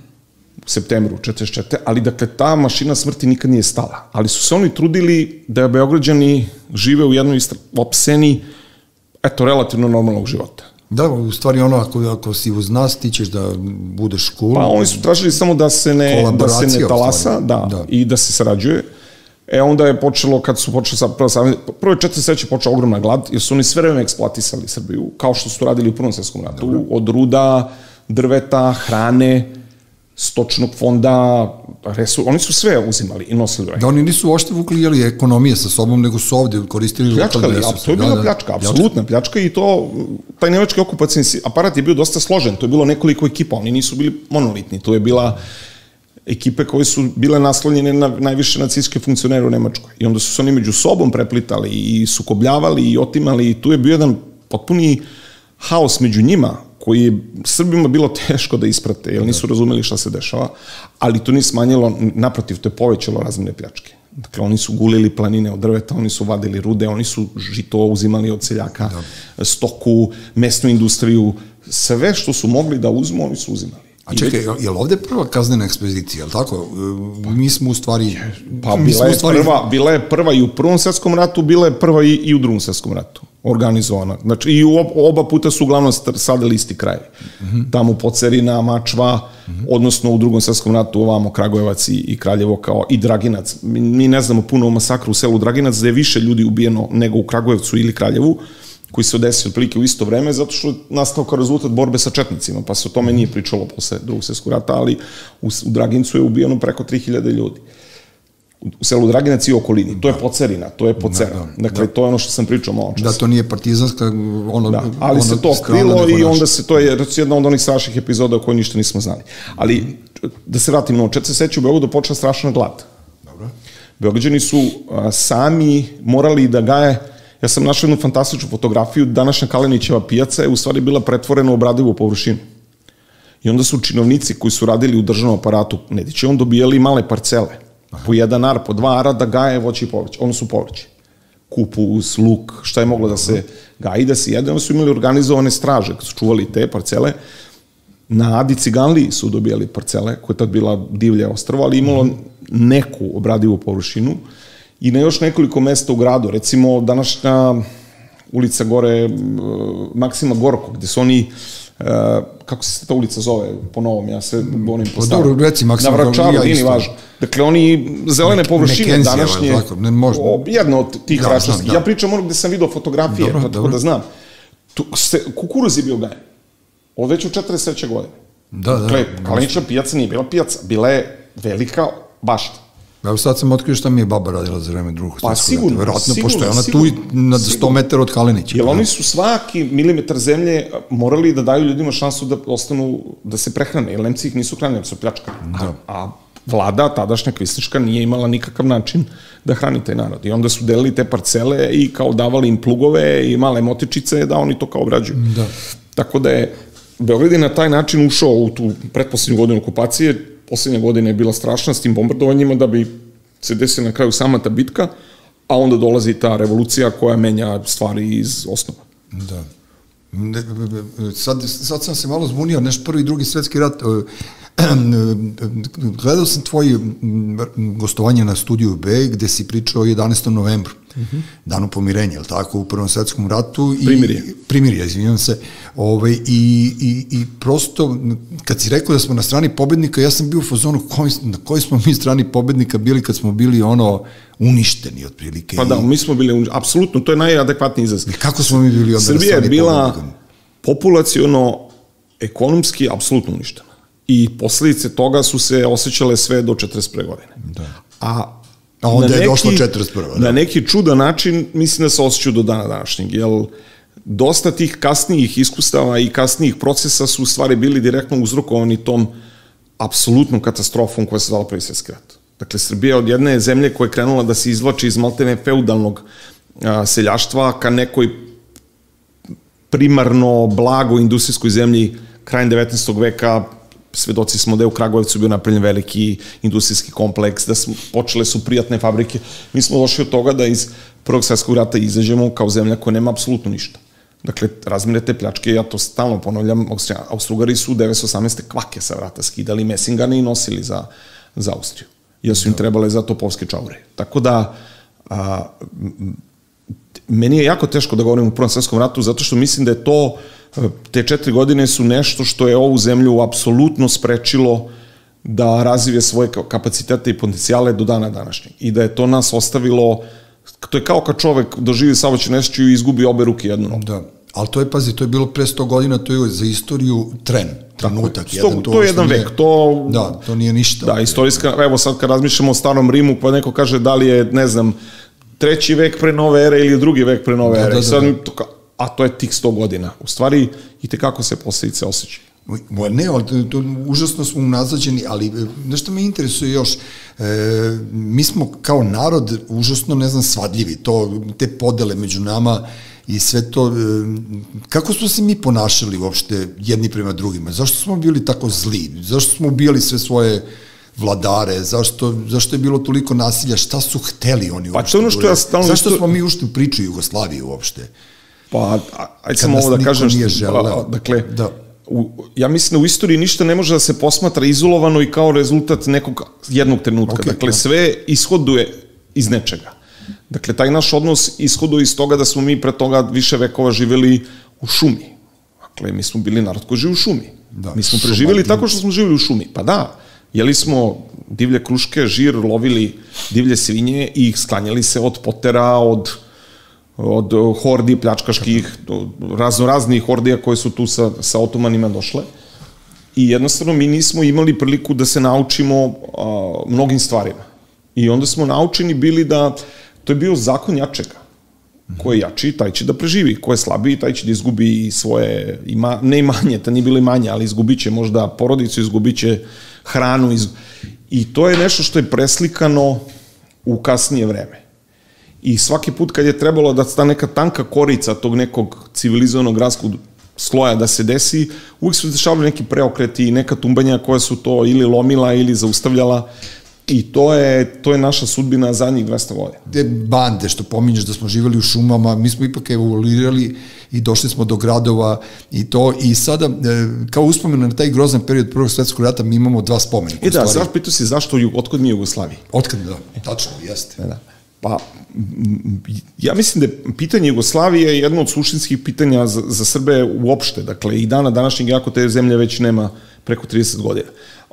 u septembru 1944. Ali dakle, ta mašina smrti nikad nije stala. Ali su se oni trudili da Beograđani žive u jednoj opseni, relativno normalnog života. Da, u stvari ono, ako si uz nas, ti ćeš da budeš cool. Pa oni su tražili samo da se ne talasa, i da se sarađuje. Onda je počelo, kad su počeli prvo je 1943. počela ogromna glad, jer su oni sve vreme eksploatisali Srbiju, kao što su radili u Prvom svetskom ratu, od ruda, drveta, hrane, stočnog fonda, oni su sve uzimali i nosili u reke. Da, oni nisu ošte vukli ekonomije sa sobom, nego su ovde koristili lokalne resurse. To je bila pljačka, apsolutna pljačka, i taj nemački okupacijni aparat je bio dosta složen, to je bilo nekoliko ekipa, oni nisu bili monolitni, to je bila ekipe koje su bile naslonjene na najviše nacističke funkcionere u Nemačkoj. I onda su se oni među sobom preplitali i sukobljavali i otimali, i tu je bio jedan potpuni haos među njima, koji je Srbima bilo teško da isprate, jer nisu razumeli šta se dešava, ali to nije smanjilo, naprotiv, to je povećalo razmene pljačke. Dakle, oni su gulili planine od drveta, oni su vadili rude, oni su žito uzimali od seljaka, stoku, mesnu industriju, sve što su mogli da uzmu, oni su uzimali. A čekaj, je li ovde prva kaznena ekspedicija, je li tako? Mi smo u stvari... Pa bila je prva i u Prvom svetskom ratu, bila je prva i u Drugom svetskom ratu, organizovana. Znači, i oba puta su uglavnom sadili isti kraj. Tamo Pocerina, Mačva, odnosno u Drugom svetskom ratu ovamo Kragujevac i Kraljevo kao i Draginac. Mi ne znamo puno o masakru u selu Draginac, da je više ljudi ubijeno nego u Kragujevcu ili Kraljevu, koji se desio otprilike u isto vreme, zato što je nastao kao rezultat borbe sa četnicima, pa se o tome nije pričalo posle Drugog svjetskog rata, ali u Dragincu je ubijeno preko 3000 ljudi. U selu Draginac i okolini. To je Pocerina, to je Pocera. Dakle, to je ono što sam pričao malo čas. Da, to nije partizanska... Ali se to krilo i onda se, to je jedna od onih strašnih epizoda o kojoj ništa nismo znali. Ali, da se vratim na 1943. u Beogradu počela strašna glad. Beograđani su sami morali da gaje. Ja sam našao jednu fantastičnu fotografiju, današnja Kalenićeva pijaca je u stvari bila pretvorena u obradivu površinu. I onda su činovnici koji su radili u državnom aparatu Nedićevom dobijali male parcele, po 1 ar, po 2 ara da gaje voće i povrće, odnosno povrće. Kupus, luk, šta je moglo da se gaji, da se jede, onda su imali organizovane straže, kad su čuvali te parcele, Na Adi Ciganliji su dobijali parcele, koja je tad bila divlje ostrvo, ali imalo neku obradivu površinu i na još nekoliko mesta u gradu. Recimo, današnja ulica gore, Maksima Gorko, gde su oni, kako se ta ulica zove po novom, ja se bonim po starom. Dobro, reci Maksima Gorko. Na Vračaru, nije važno. Dakle, oni zelene površine današnje, jedna od tih računskih. Ja pričam ono gde sam vidio fotografije, tako da znam. Kukuruz je bio gajen. Od već u 43. godine. Dakle, Kalenična pijaca nije bila pijaca, bila je velika bašta. Evo sad sam otkrio šta mi je baba radila za vreme Drugog svjetskog rata. Pa sigurno, verovatno, pošto je ona tu na 100 metara od Kalenića. Jer oni su svaki milimetar zemlje morali da daju ljudima šansu da ostanu, da se prehrane, jer Nemci ih nisu hranili, su pljačkali. A vlada, tadašnja kvisliška, nije imala nikakav način da hrani taj narod. I onda su delili te parcele i kao davali im plugove i male motičice da oni to kao obrađuju. Tako da je Beograd je na taj način ušao u tu pretposlednju godinu okupacije. Poslednja godina je bila strašna s tim bombardovanjima da bi se desila na kraju sama ta bitka, a onda dolazi ta revolucija koja menja stvari iz osnova. Da. Sad sam se malo zbunio, nešto Prvi i Drugi svetski rat. Gledao sam tvoje gostovanje na Studiju B, gde si pričao o 11. novembru, danu pomirenja, je li tako, u Prvom svetskom ratu. Primirje, izvinjam se. I prosto, kad si rekao da smo na strani pobednika, ja sam bio u fazonu na kojoj smo mi strani pobednika bili kad smo bili uništeni, otprilike. Pa da, mi smo bili uništeni, apsolutno, to je najadekvatniji izraz. Kako smo mi bili onda na strani pobednika? Srbija je bila populaciono, ekonomski, apsolutno uništena. I posledice toga su se osjećale sve do 41. godine. A onda je došlo 41. Na neki čudan način, mislim da se osjećaju do dana današnjeg, jer dosta tih kasnijih iskustava i kasnijih procesa su u stvari bili direktno uzrokovani tom apsolutnom katastrofom koja se zvala Prvi svjetski rat. Dakle, Srbija od jedne zemlje koja je krenula da se izvlači iz maltene feudalnog seljaštva ka nekoj primarno blago industrijskoj zemlji krajem 19. veka. Svedoci smo da je u Kragujevcu bio napravljen veliki industrijski kompleks, da počele su prijatne fabrike. Mi smo došli od toga da iz Prvog svjetskog rata izađemo kao zemlja koja nema apsolutno ništa. Dakle, razmere te pljačke, ja to stalno ponavljam, Austrougariji su 1918. kvake sa vrata skidali mesingane i nosili za Austriju. Jer su im trebale za topovske čaure. Tako da, meni je jako teško da govorim o Prvom svjetskom ratu, zato što mislim da je to, te 4 godine su nešto što je ovu zemlju apsolutno sprečilo da razvije svoje kapacitete i potencijale do dana današnjeg. I da je to nas ostavilo, to je kao kad čovek doživi saobraćajnu nesreću i izgubi obe ruke jednu nogu. Da, ali to je, pazi, to je bilo pre 100 godina, to je za istoriju trenutak. To je jedan vek. Da, to nije ništa. Da, istorijska, evo sad kad razmišljamo o starom Rimu, pa neko kaže da li je, ne znam, 3. vek pre nove ere ili 2. vek pre nove ere. A to je tih 100 godina. U stvari, i tekako se posljedice osjećaju. Ne, užasno smo unazađeni, ali nešto me interesuje još, mi smo kao narod užasno, ne znam, svadljivi, te podele među nama i sve to, kako smo se mi ponašali uopšte jedni prema drugima? Zašto smo bili tako zli? Zašto smo ubijali sve svoje vladare, zašto je bilo toliko nasilja, šta su hteli oni uopšte? Zašto smo mi ušli u priču Jugoslavije uopšte? Pa, ajde sam ovo da kažem, dakle, ja mislim da u istoriji ništa ne može da se posmatra izolovano i kao rezultat nekog jednog trenutka. Dakle, sve ishoduje iz nečega. Dakle, taj naš odnos ishoduje iz toga da smo mi pre toga više vekova živjeli u šumi. Dakle, mi smo bili narod koji živi u šumi. Mi smo preživjeli tako što smo živjeli u šumi. Pa da, jeli smo divlje kruške, žir, lovili divlje svinje i sklanjali se od potera, od hordi pljačkaških, raznih hordija koje su tu sa otomanima došle. I jednostavno mi nismo imali priliku da se naučimo mnogim stvarima. I onda smo naučeni bili da, to je bio zakon jačega. Ko je jači, taj će da preživi. Ko je slabiji, taj će da izgubi svoje, ne imanje, to nije bilo imanje, ali izgubit će možda porodicu, izgubit će hranu. I to je nešto što je preslikano u kasnije vreme. I svaki put kad je trebalo da ta neka tanka korica tog nekog civilizovanog gradskog sloja da se desi, uvijek su dešavali neki preokreti i neka tumbanja koja su to ili lomila ili zaustavljala. I to je naša sudbina zadnjih 200 godina. Te bande što pominješ da smo živjeli u šumama, mi smo ipak evoluirali i došli smo do gradova i sada, kao uspomenu na taj grozan period Prvog svetskog rata, mi imamo 2 spomenika. Pitao si zašto, otkud mi Jugoslaviji? Otkud, da, tačno, jeste. Da. Pa, ja mislim da je pitanje Jugoslavije jedno od suštinskih pitanja za Srbe uopšte, dakle, i dana današnjeg, jako te zemlje već nema preko 30 godina.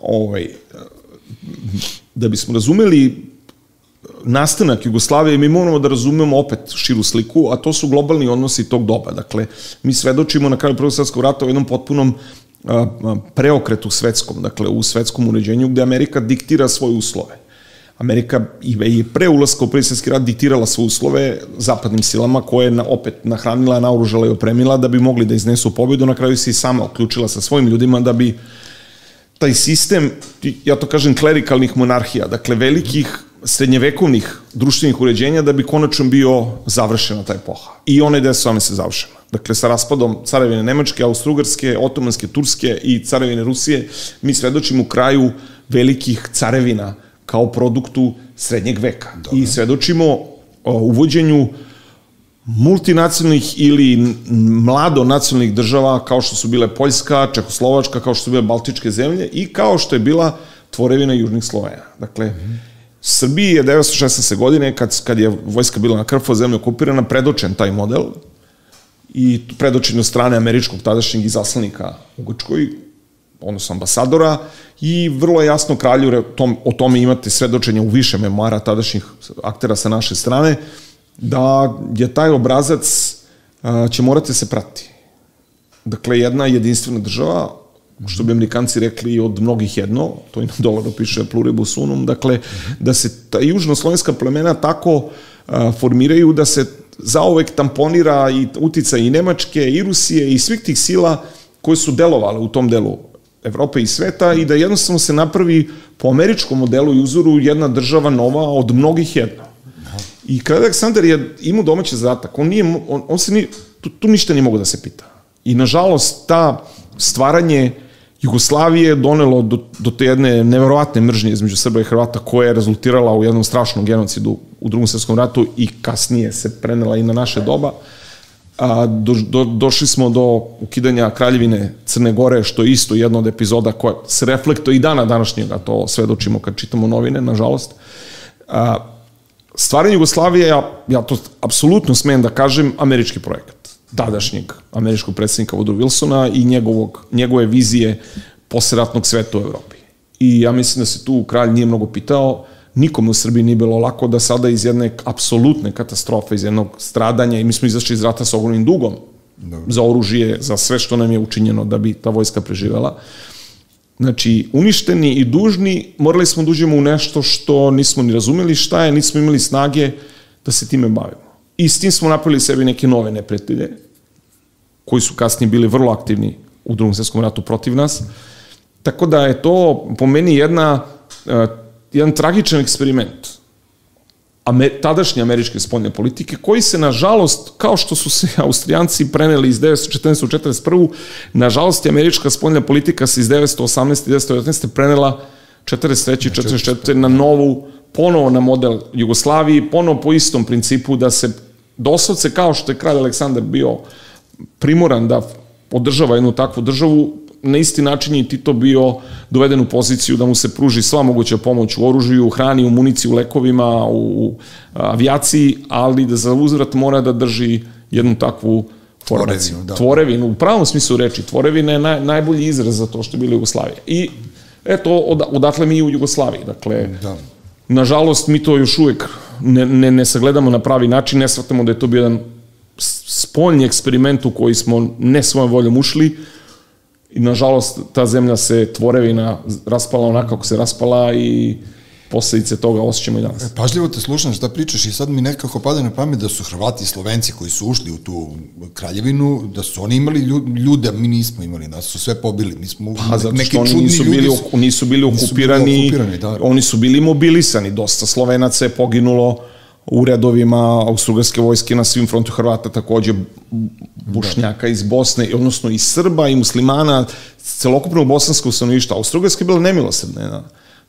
Da bismo razumeli nastanak Jugoslavije, mi moramo da razumemo opet širu sliku, a to su globalni odnosi tog doba. Dakle, mi svedočimo na kraju Prvog svetskog rata u jednom potpunom preokretu svetskom, dakle, u svetskom uređenju, gde Amerika diktira svoje uslove. Amerika i pre ulaska u Prvi svetski rat diktirala svoje uslove zapadnim silama koje je opet nahranila, naoružala i opremila da bi mogli da iznesu pobedu. Na kraju se i sama uključila sa svojim ljudima da bi taj sistem, ja to kažem, klerikalnih monarhija, dakle velikih srednjevekovnih društvenih uređenja, da bi konačno bio završena ta epoha. I ona je same se završena. Dakle, sa raspadom Carevine Nemačke, Austrougarske, Otomanske, Turske i Carevine Rusije, mi svedočimo kraju velikih carevina kao produktu srednjeg veka. Dobre. I svedočimo uvođenju multinacionalnih ili mladonacionalnih država kao što su bile Poljska, Čehoslovačka, kao što su bile Baltičke zemlje i kao što je bila tvorevina Južnih Slovena. Dakle, Srbiji je 1916. godine, kad je vojska bila na Krfu, zemlja okupirana, predočen taj model i predočen od strane američkog tadašnjeg izaslanika u Grčkoj, odnosno ambasadora, i vrlo jasno kralju, o tome imate svedočenja u više memoara tadašnjih aktera sa naše strane, da je taj obrazac će morati se prati. Dakle, jedna jedinstvena država, što bi Amerikanci rekli od mnogih jedno, to i na dolaru piše pluribus unum, dakle, da se ta južnoslovenska plemena tako formiraju da se zauvek tamponira i uticaj i Nemačke, i Rusije, i svih tih sila koje su delovale u tom delu Evrope i sveta i da jednostavno se napravi po američkom modelu i uzoru jedna država nova od mnogih jedna. I Kralj Aleksandar je imao domaći zadatak, tu ništa nije mogo da se pita. I nažalost, ta stvaranje Jugoslavije donelo do te jedne neverovatne mržnje između Srba i Hrvata koja je rezultirala u jednom strašnom genocidu u Drugom svetskom ratu i kasnije se prenela i na naše doba. Došli smo do ukidanja Kraljevine Crne Gore, što je isto jedna od epizoda koja se reflektuje i dana današnjega, to svedočimo kad čitamo novine, nažalost. Stvaranje Jugoslavije, ja to apsolutno smem da kažem, američki projekat tadašnjeg američkog predsjednika Woodrow Wilsona i njegove vizije posleratnog sveta u Evropi. I ja mislim da se tu kralj nije mnogo pitao, nikome u Srbiji nije bilo lako da sada iz jedne apsolutne katastrofe, iz jednog stradanja, i mi smo izašli iz rata sa ogromnim dugom za oružje, za sve što nam je učinjeno da bi ta vojska preživela. Znači, uništeni i dužni, morali smo da uđemo u nešto što nismo ni razumeli šta je, nismo imali snage da se time bavimo. I s tim smo napravili sebi neke nove neprijatelje, koji su kasnije bili vrlo aktivni u Drugom svetskom ratu protiv nas. Tako da je to po meni jedan tragičan eksperiment tadašnje američke spoljne politike, koji se, nažalost, kao što su se Austrijanci preneli iz 1914. u 1941. Nažalost, američka spoljna politika se iz 1918. i 1919. prenela 1943. i 1944. na novu, ponovo na model Jugoslaviji, ponovo po istom principu da se doslovce, kao što je kralj Aleksandar bio primoran da održava jednu takvu državu, na isti način je Tito bio doveden u poziciju da mu se pruži sva moguća pomoć u oružju, u hrani, u municiji, u lekovima, u avijaciji, ali da za uzvrat mora da drži jednu takvu formaciju. Tvorevinu, u pravom smislu reči, tvorevina je najbolji izraz za to što je bila Jugoslavija. I eto, odatle mi u Jugoslaviji. Dakle, nažalost, mi to još uvek ne sagledamo na pravi način, ne shvatamo da je to bio jedan spoljni eksperiment u koji smo ne svojom voljom ušli i nažalost ta zemlja se tvorevina raspala onako kako se raspala i posledice toga osjećamo i danas. Pažljivo te slušam šta pričaš i sad mi nekako pada na pamet da su Hrvati i Slovenci koji su ušli u tu kraljevinu, da su oni imali ljude, a mi nismo imali, da su sve pobili. Mi smo neki čudni ljudi. Nisu bili okupirani, oni su bili mobilisani. Dosta Slovenaca je poginulo u redovima austrougarske vojske na svim frontu, Hrvata takođe, Bošnjaka iz Bosne, odnosno i Srba i muslimana, celokupnog bosanskog stanovništva. Austrougarska je bila nemilosrdna.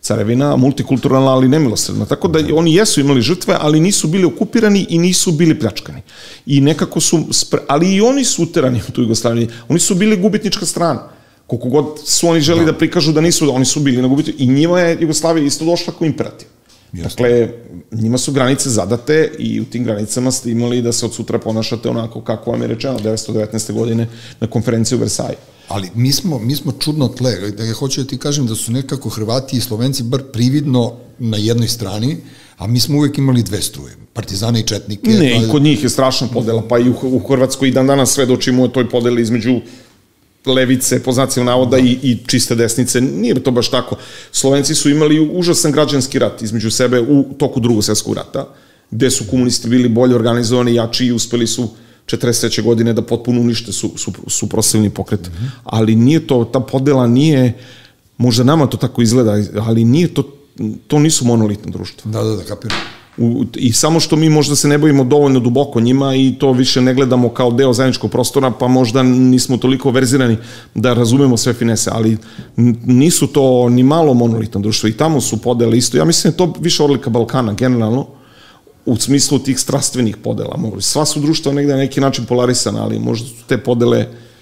carevina, multikulturalna, ali nemilosredna. Tako da oni jesu imali žrtve, ali nisu bili okupirani i nisu bili pljačkani. I nekako su, ali i oni su uterani u tu Jugoslaviju. Oni su bili gubitnička strana. Koliko god su oni želi da prikažu da nisu, oni su bili na gubitnička. I njima je Jugoslavija isto došla kao imperativ. Dakle, njima su granice zadate i u tim granicama ste imali da se od sutra ponašate onako kako vam je rečeno 1919. godine na konferenciji u Versaju. Ali mi smo čudno tle. Ja hoću da ti kažem da su nekako Hrvati i Slovenci bar prividno na jednoj strani, a mi smo uvek imali dve struje, partizane i četnike. Ne, i kod njih je strašna podela, pa i u Hrvatskoj i dan danas svedočimo o toj podeli između levice, po znacima navoda, i čiste desnice. Nije to baš tako. Slovenci su imali užasan građanski rat između sebe u toku Drugog svjetskog rata, gde su komunisti bili bolje organizovani, jači i uspeli su 43. godine da potpuno unište suprotstavljeni pokret. Ali nije to, ta podela nije, možda nama to tako izgleda, ali nije to nisu monolitna društva. Da, kapiram. I samo što mi možda se ne bavimo dovoljno duboko njima i to više ne gledamo kao deo zajedničkog prostora, pa možda nismo toliko verzirani da razumemo sve finese, ali nisu to ni malo monolitna društva i tamo su podele isto. Ja mislim da je to više odlika Balkana generalno, u smislu tih strastvenih podela. Sva su društva negde na neki način polarisana, ali možda su te podele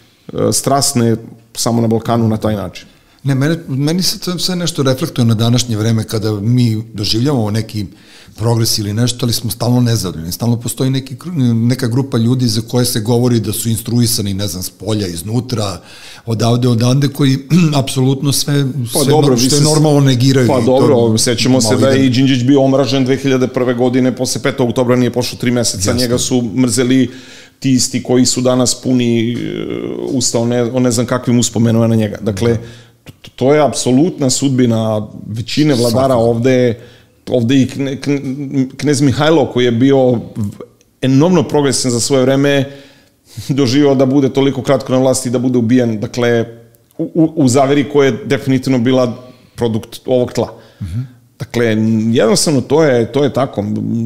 strasne samo na Balkanu na taj način. Ne, meni se sve nešto reflektuje na današnje vreme kada mi doživljavamo neki progres ili nešto, ali smo stalno nezadovoljni. Stalno postoji neka grupa ljudi za koje se govori da su instruisani, ne znam, s polja, iznutra, odavde, koji apsolutno sve što je normalno negiraju. Pa dobro, sećamo se da je i Đinđić bio omražen 2001. godine, posle 5. oktobra nije pošlo 3 meseca, njega su mrzeli ti isti koji su danas puni usta o ne znam kakvim uspomenama na njega. Dakle, to je apsolutna sudbina većine vladara ovde i knez Mihajlo, koji je bio enormno progresan za svoje vreme, doživio da bude toliko kratko na vlasti i da bude ubijen, dakle, u zaveri koja je definitivno bila produkt ovog tla. Dakle, jednostavno, to je tako.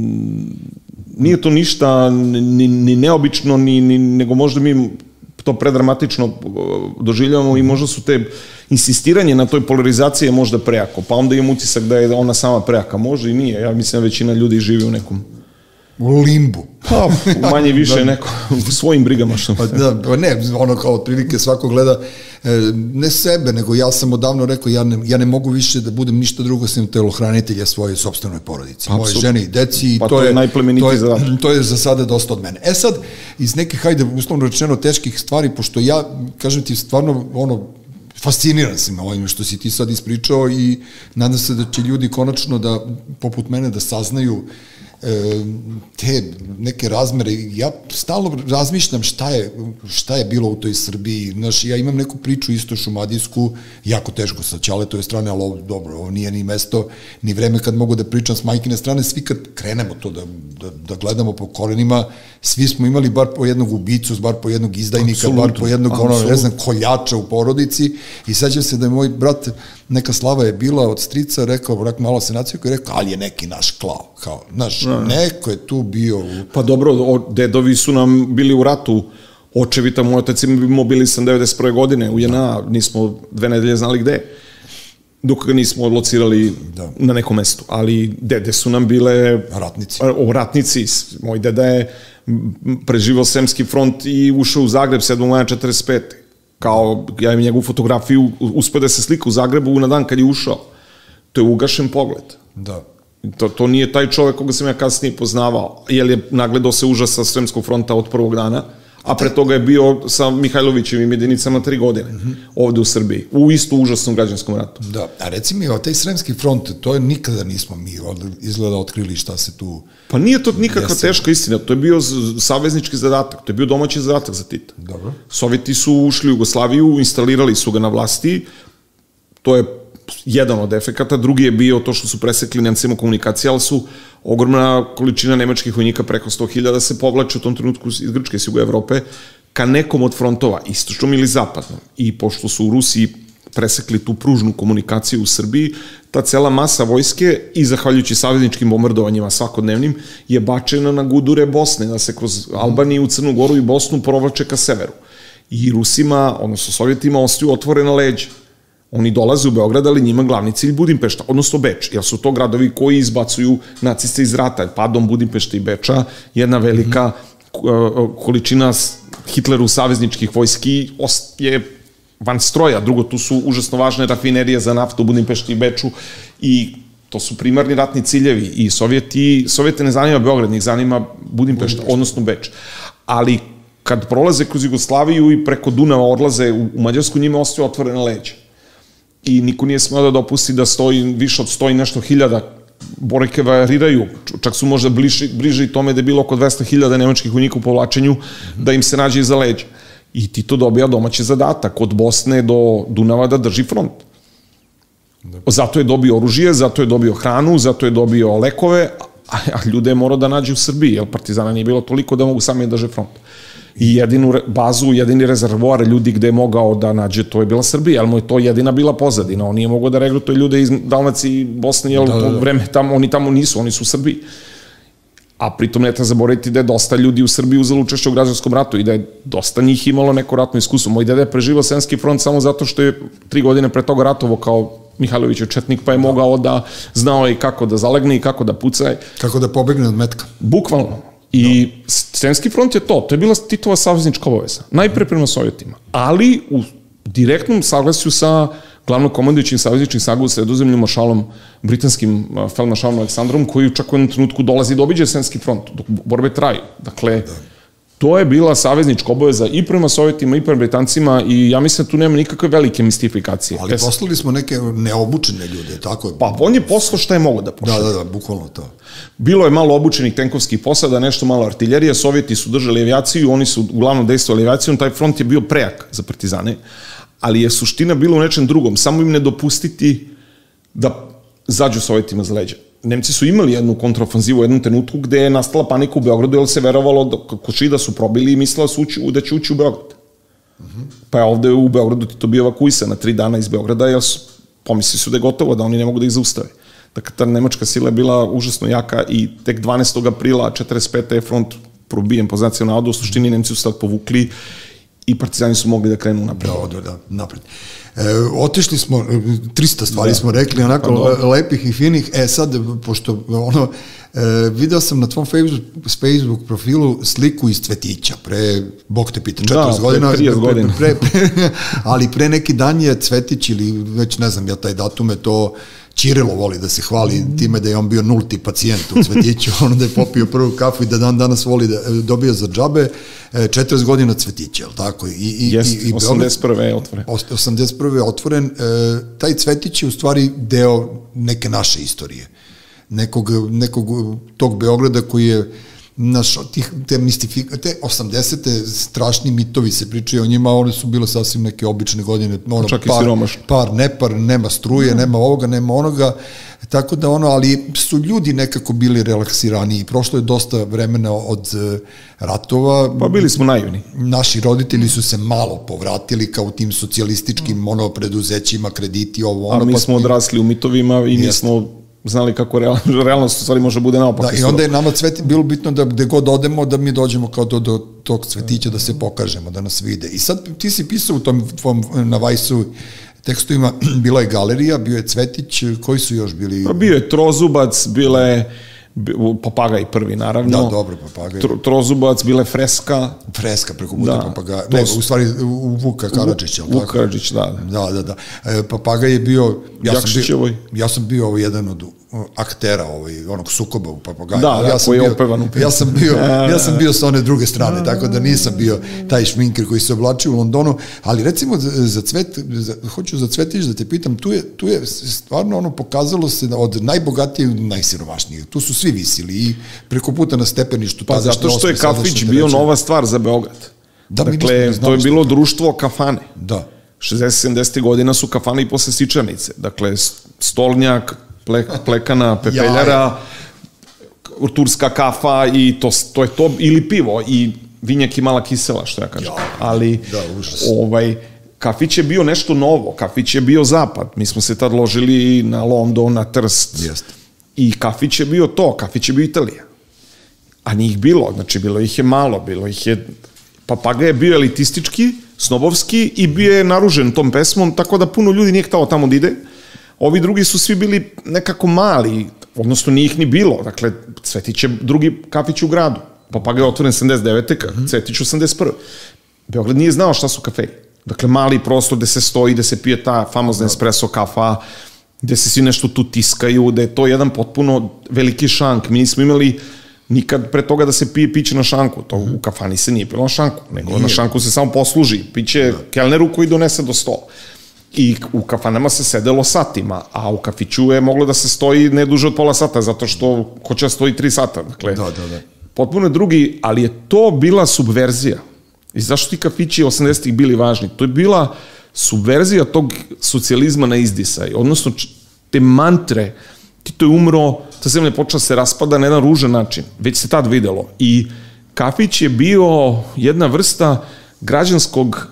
Nije to ništa ni neobično, nego možda mi to predramatično doživljavamo i možda su te insistiranje na toj polarizaciji možda prejako, pa onda imam utisak da je ona sama prejaka, može i nije, ja mislim da većina ljudi živi u nekom limbu. Pa, manje više neko u svojim brigama. Pa ne, ono kao otprilike svako gleda ne sebe, nego ja sam odavno rekao, ja ne mogu više da budem ništa drugo sem telohranitelja svoje sopstvenoj porodici, moje žene i deci, pa to je najplemenitiji zadatak. To je za sada dosta od mene. Sad, iz nekih, hajde, uslovno rečeno, teških stvari, pošto ja, kažem ti, stvarno, fasciniran sam ovim što si ti sad ispričao i nadam se da će ljudi konačno da, poput mene, da saznaju te neke razmere. Ja stalno razmišljam šta je bilo u toj Srbiji. Znaš, ja imam neku priču isto šumadijsku, jako teško sa Ćaletove strane, ali dobro, ovo nije ni mesto, ni vreme kad mogu da pričam s majkine strane. Svi kad krenemo to da gledamo po korenima, svi smo imali bar po jednog ubicu, bar po jednog izdajnika, bar po jednog, ne znam, koljača u porodici. I sećam se da je moj brat, neka slava je bila od strica, rekao, malo se nacijeko i rekao, ali je neki naš klao, kao, znaš, neko je tu bio. Pa dobro, dedovi su nam bili u ratu, očevita, moj otac je mobilisan 91. godine u JNA, nismo 2 nedelje znali gde, dok ga nismo odlocirali na nekom mestu, ali dede su nam bile ratnici. Moj deda je preživao Sremski front i ušao u Zagreb 7. maja 45. Kao, ja imam njegovu fotografiju, uspio da se slika u Zagrebu na dan kad je ušao. To je ugašen pogled. Da. To nije taj čovek koga sam ja kasnije poznavao, jer je nagledao se užasa Sremskog fronta od prvog dana, a pre toga je bio sa Mihajlovićevim jedinicama 3 godine ovde u Srbiji, u isto užasnom građanskom ratu. Da, a reci mi, taj Sremski front, to je nikada nismo mi izgleda otkrili šta se tu... Pa nije to nikakva teška istina, to je bio saveznički zadatak, to je bio domaći zadatak za Tita. Dobro. Sovjeti su ušli u Jugoslaviju, instalirali su ga na vlasti, to je jedan od efekata, drugi je bio to što su presekli Nemcima komunikacije, ali su ogromna količina nemačkih vojnika, preko 100.000, se povlače u tom trenutku iz Grčke i Juga Evrope ka nekom od frontova, istočnom ili zapadnom. I pošto su u Rusiji presekli tu pružnu komunikaciju u Srbiji, ta cela masa vojske i zahvaljujući savezničkim bombardovanjima svakodnevnim je bačena na gudure Bosne, da se kroz Albaniju, Crnu Goru i Bosnu provlače ka severu. I Rusima, odnosno Sovjetima, ostaju otvorena leđa. Oni dolaze u Beograd, ali njima glavni cilj Budimpešta, odnosno Beč, jer su to gradovi koji izbacuju naciste iz rata. Padom Budimpešte i Beča, jedna velika količina Hitleru savezničkih vojski je van stroja. Drugo, tu su užasno važne rafinerije za naftu u Budimpešti i Beču i to su primarni ratni ciljevi i Sovjete ne zanima Beograd, njih zanima Budimpešta, odnosno Beč. Ali kad prolaze kroz Jugoslaviju i preko Dunava odlaze u Mađarsku, njima ostaju otvorena leđa. I niko nije smeo da dopusti da stoji više od 100 i nešto hiljada. Boreke variraju, čak su možda bliže i tome da je bilo oko 200.000 nemačkih vojnika u povlačenju, da im se nađe iza leđa. I Tito dobija domaći zadatak od Bosne do Dunava da drži front. Zato je dobio oružje, zato je dobio hranu, zato je dobio lekove, a ljude je morao da nađe u Srbiji, jer partizana nije bilo toliko da mogu sami da drže front. I jedinu bazu, jedini rezervoar ljudi gde je mogao da nađe, to je bila Srbija, ali mu je to jedina bila pozadina. On nije mogao da regrutuje ljude iz Dalmacije i Bosne, jer u to vreme oni tamo nisu, oni su u Srbiji. A pritom ne treba zaboraviti da je dosta ljudi u Srbiji uzelo učešće u građanskom ratu i da je dosta njih imalo neko ratno iskustvo. Moj deda je preživao Sremski front samo zato što je 3 godine pre toga ratovo kao Mihajlovićev četnik, pa je mogao da znao i kako da zalegne i kako da puca. Kako da pobegne od metka. Bukvalno. I Sremski front je to je bila Titova saveznička obaveza. Najpre prema Sovjetima, ali u direktnom saglasju sa glavnokomandujućim savezničkim snaga u Sredozemlju maršalom, britanskim feldmaršalom Aleksandrom, koji čak u jednom trenutku dolazi da obiđe Sremski front, dok borbe traju. Dakle, to je bila saveznička obaveza i prema Sovjetima i prema Britancima i ja mislim da tu nema nikakve velike mistifikacije. Ali poslali smo neke neobučene ljude, tako je? Pa on je poslao šta je mogo da pošle. Da, bukvalno to. Bilo je malo obučenih tenkovskih posada, nešto malo artiljerije, Sovjeti su držali avijaciju, oni su uglavnom dejstvovali avijacijom, taj front je bio prejak za partizane, ali je suština bila u nečem drugom, samo im ne dopustiti da zađu Sovjetima za leđa. Nemci su imali jednu kontraofanzivu u jednom trenutku gde je nastala panika u Beogradu, jer se verovalo da Košida su probili i mislila da će ući u Beograd. Pa je ovde u Beogradu Tito bio evakuisan na 3 dana iz Beograda, jer pomisli su da je gotovo, da oni ne mogu da ih zaustave. Dakle, ta nemačka sila je bila užasno jaka i tek 12. aprila 45. je front probijen po znacima navoda, u suštini Nemci su sad povukli i partizani su mogli da krenu napred. Da, napred. Otišli smo, 300 stvari smo rekli, onako lepih i finih. Sad, pošto video sam na tvom Facebook profilu sliku iz Cvetića, Bog te pita, 40 godina. Da, 30 godina. Ali pre neki dan je Cvetić, ili već ne znam ja taj datum, je to Ćirilo voli da se hvali time da je on bio 0. pacijent u Cvetiću, ono da je popio prvu kafu i da danas voli da dobija za džabe 40 godina Cvetića, je li tako? Jest, 81. je otvoren. 81. je otvoren. Taj Cvetić je u stvari deo neke naše istorije. Nekog tog Beograda koji je te 80. strašni mitovi se pričaju o njima, one su bile sasvim neke obične godine. Čak i siromašno. Nepar, nema struje, nema ovoga, nema onoga, tako da ali su ljudi nekako bili relaksiraniji. Prošlo je dosta vremena od ratova. Pa bili smo naivni. Naši roditelji su se malo povratili kao u tim socijalističkim preduzećima, krediti, ovo. A mi smo odrasli u mitovima i nismo znali kako realnost u stvari može bude naopako. I onda je nama bilo bitno da gde god odemo, da mi dođemo kao do tog Cvetića, da se pokažemo, da nas vide. I sad ti si pisao u tom na Vajsu tekstovima, bila je galerija, bio je Cvetić, koji su još bili? Pa bio je Trozubac, bile Papagaj prvi, naravno. Da, dobro, Papagaj. Trozubac, bile Freska. Freska preko puta Papagaja. Ne, u stvari u Vuka Karadžića. Vuk Karadžić, da. Da. Papagaj je bio... Jakšićevoj. Ja sam bio jedan od aktera onog sukoba u Papagaju. Da, koji je opevan. Ja sam bio sa one druge strane, tako da nisam bio taj šminker koji se oblačio u Londonu, ali recimo hoću za Cvetić da te pitam, tu je stvarno pokazalo se od najbogatijeg do najsiromašnijeg. Tu su svi visili i preko puta na stepeništu. Pa zato što je kafić bio nova stvar za Beograd. Dakle, to je bilo društvo kafane. Da. 60-70 godina su kafane i posle Sičanice. Dakle, stolnjak, plekana, pepeljara, turska kafa i to je to, ili pivo i vinjak i mala kisela, što ja kažem. Ali kafić je bio nešto novo, kafić je bio zapad. Mi smo se tad ložili na London, na Trst. I kafić je bio to, kafić je bio Italija. A njih bilo, znači bilo ih je malo, bilo ih je... Papagaj je bio elitistički, snobovski i bio je naružen tom pesmom, tako da puno ljudi nije htalo tamo da ide. Ovi drugi su svi bili nekako mali, odnosno nije ih ni bilo. Dakle, Cvetić je drugi kafić u gradu. Papagaj je otvoren 79. Cvetić 81. Beograd nije znao šta su kafeji. Dakle, mali prostor gde se stoji, gde se pije ta famozna espresso kafa, gde se svi nešto tu tiskaju, da je to jedan potpuno veliki šank. Mi nismo imali nikad pre toga da se pije piće na šanku. To u kafani se nije pilo na šanku, nego na šanku se samo posluži. Piće kelneru koji donese do stola. I u kafanama se sedelo satima, a u kafiću je moglo da se stoji ne duže od pola sata, zato što ko će stoji 3 sata. Dakle, potpuno je drugi, ali je to bila subverzija. I zašto ti kafići 80-ih bili važni? To je bila subverzija tog socijalizma na izdisaj, odnosno te mantre, Tito je umro, ta zemlja je počela se raspada na jedan ružan način, već se tad videlo. I kafić je bio jedna vrsta građanskog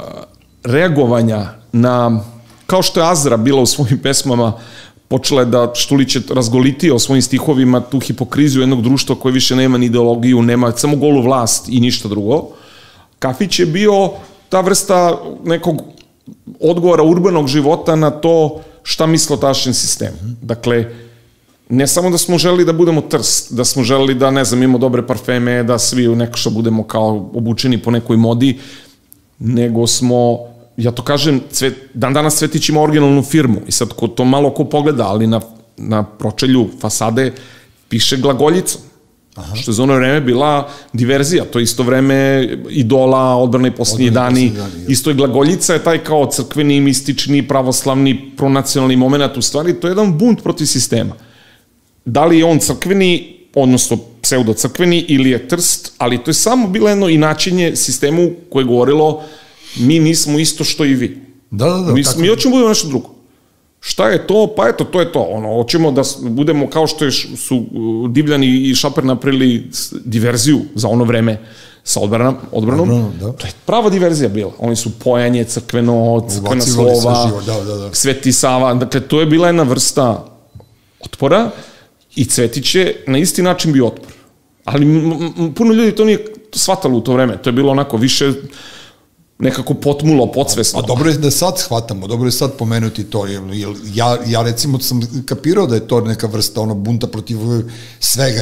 reagovanja na, kao što je Azra bila u svojim pesmama, počela je da Štulić je razgolitio svojim stihovima tu hipokriziju jednog društva koje više nema ni ideologiju, nema samo golu vlast i ništa drugo. Kafić je bio ta vrsta nekog odgovora urbanog života na to šta misle o tašćem sistemu. Dakle, ne samo da smo želeli da budemo Trst, da smo želeli da, ne znam, imamo dobre parfeme, da svi neko što budemo kao obučeni po nekoj modi, nego smo, ja to kažem, dan danas Cvetić ima originalnu firmu i sad to malo ko pogleda, ali na pročelju fasade piše Glagoljicom. Što je za ono vreme bila diverzija, to je isto vreme Idola, Odbrana i posljednji dani, isto je Glagoljica je taj kao crkveni, mistični, pravoslavni, pronacionalni moment, u stvari to je jedan bunt protiv sistema. Da li je on crkveni, odnosno pseudo-crkveni ili je Trst, ali to je samo bilo jedno inačenje sistemu koje je govorilo mi nismo isto što i vi. Mi hoćemo budemo nešto drugo. Šta je to? Pa eto, to je to. Hoćemo da budemo kao što su Divljani i Šaper napravili diverziju za ono vreme sa odbranom. To je prava diverzija bila. Oni su pojanje, crkvena slova, Sveti Sava. Dakle, to je bila jedna vrsta otpora i Cvetić je na isti način bio otpor. Ali puno ljudi to nije shvatalo u to vreme. To je bilo onako više nekako potmulo, podsvesno. A dobro je da sad shvatamo, dobro je sad pomenuti to, jer ja recimo sam kapirao da je to neka vrsta bunta protiv svega,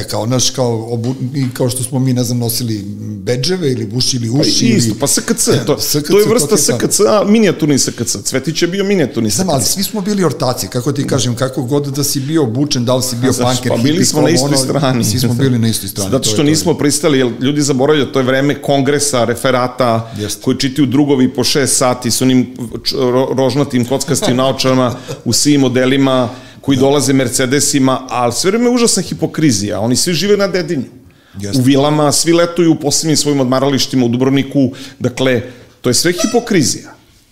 kao što smo mi, ne znam, nosili bedževe ili bušili uši. Isto, pa SKC, to je vrsta SKC, minijaturni SKC, Cvetić je bio minijaturni SKC. Znam, ali svi smo bili ortaci, kako ti kažem, kako god da si bio obučen, da li si bio punker, pa bili smo na istoj strani. Svi smo bili na istoj strani. Zato što nismo pristali, jer ljudi zaboravljaju, to je vreme kongresa, referata, koji čitaju drugovi po 6 sati s onim rožnatim kockastim naočarama u svim modelima koji dolaze Mercedesima, ali sve vreme je užasna hipokrizija. Oni svi žive na Dedinju. U vilama, svi letuju u posebnim svojim odmaralištima u Dubrovniku. Dakle, to je sve hipokrizija.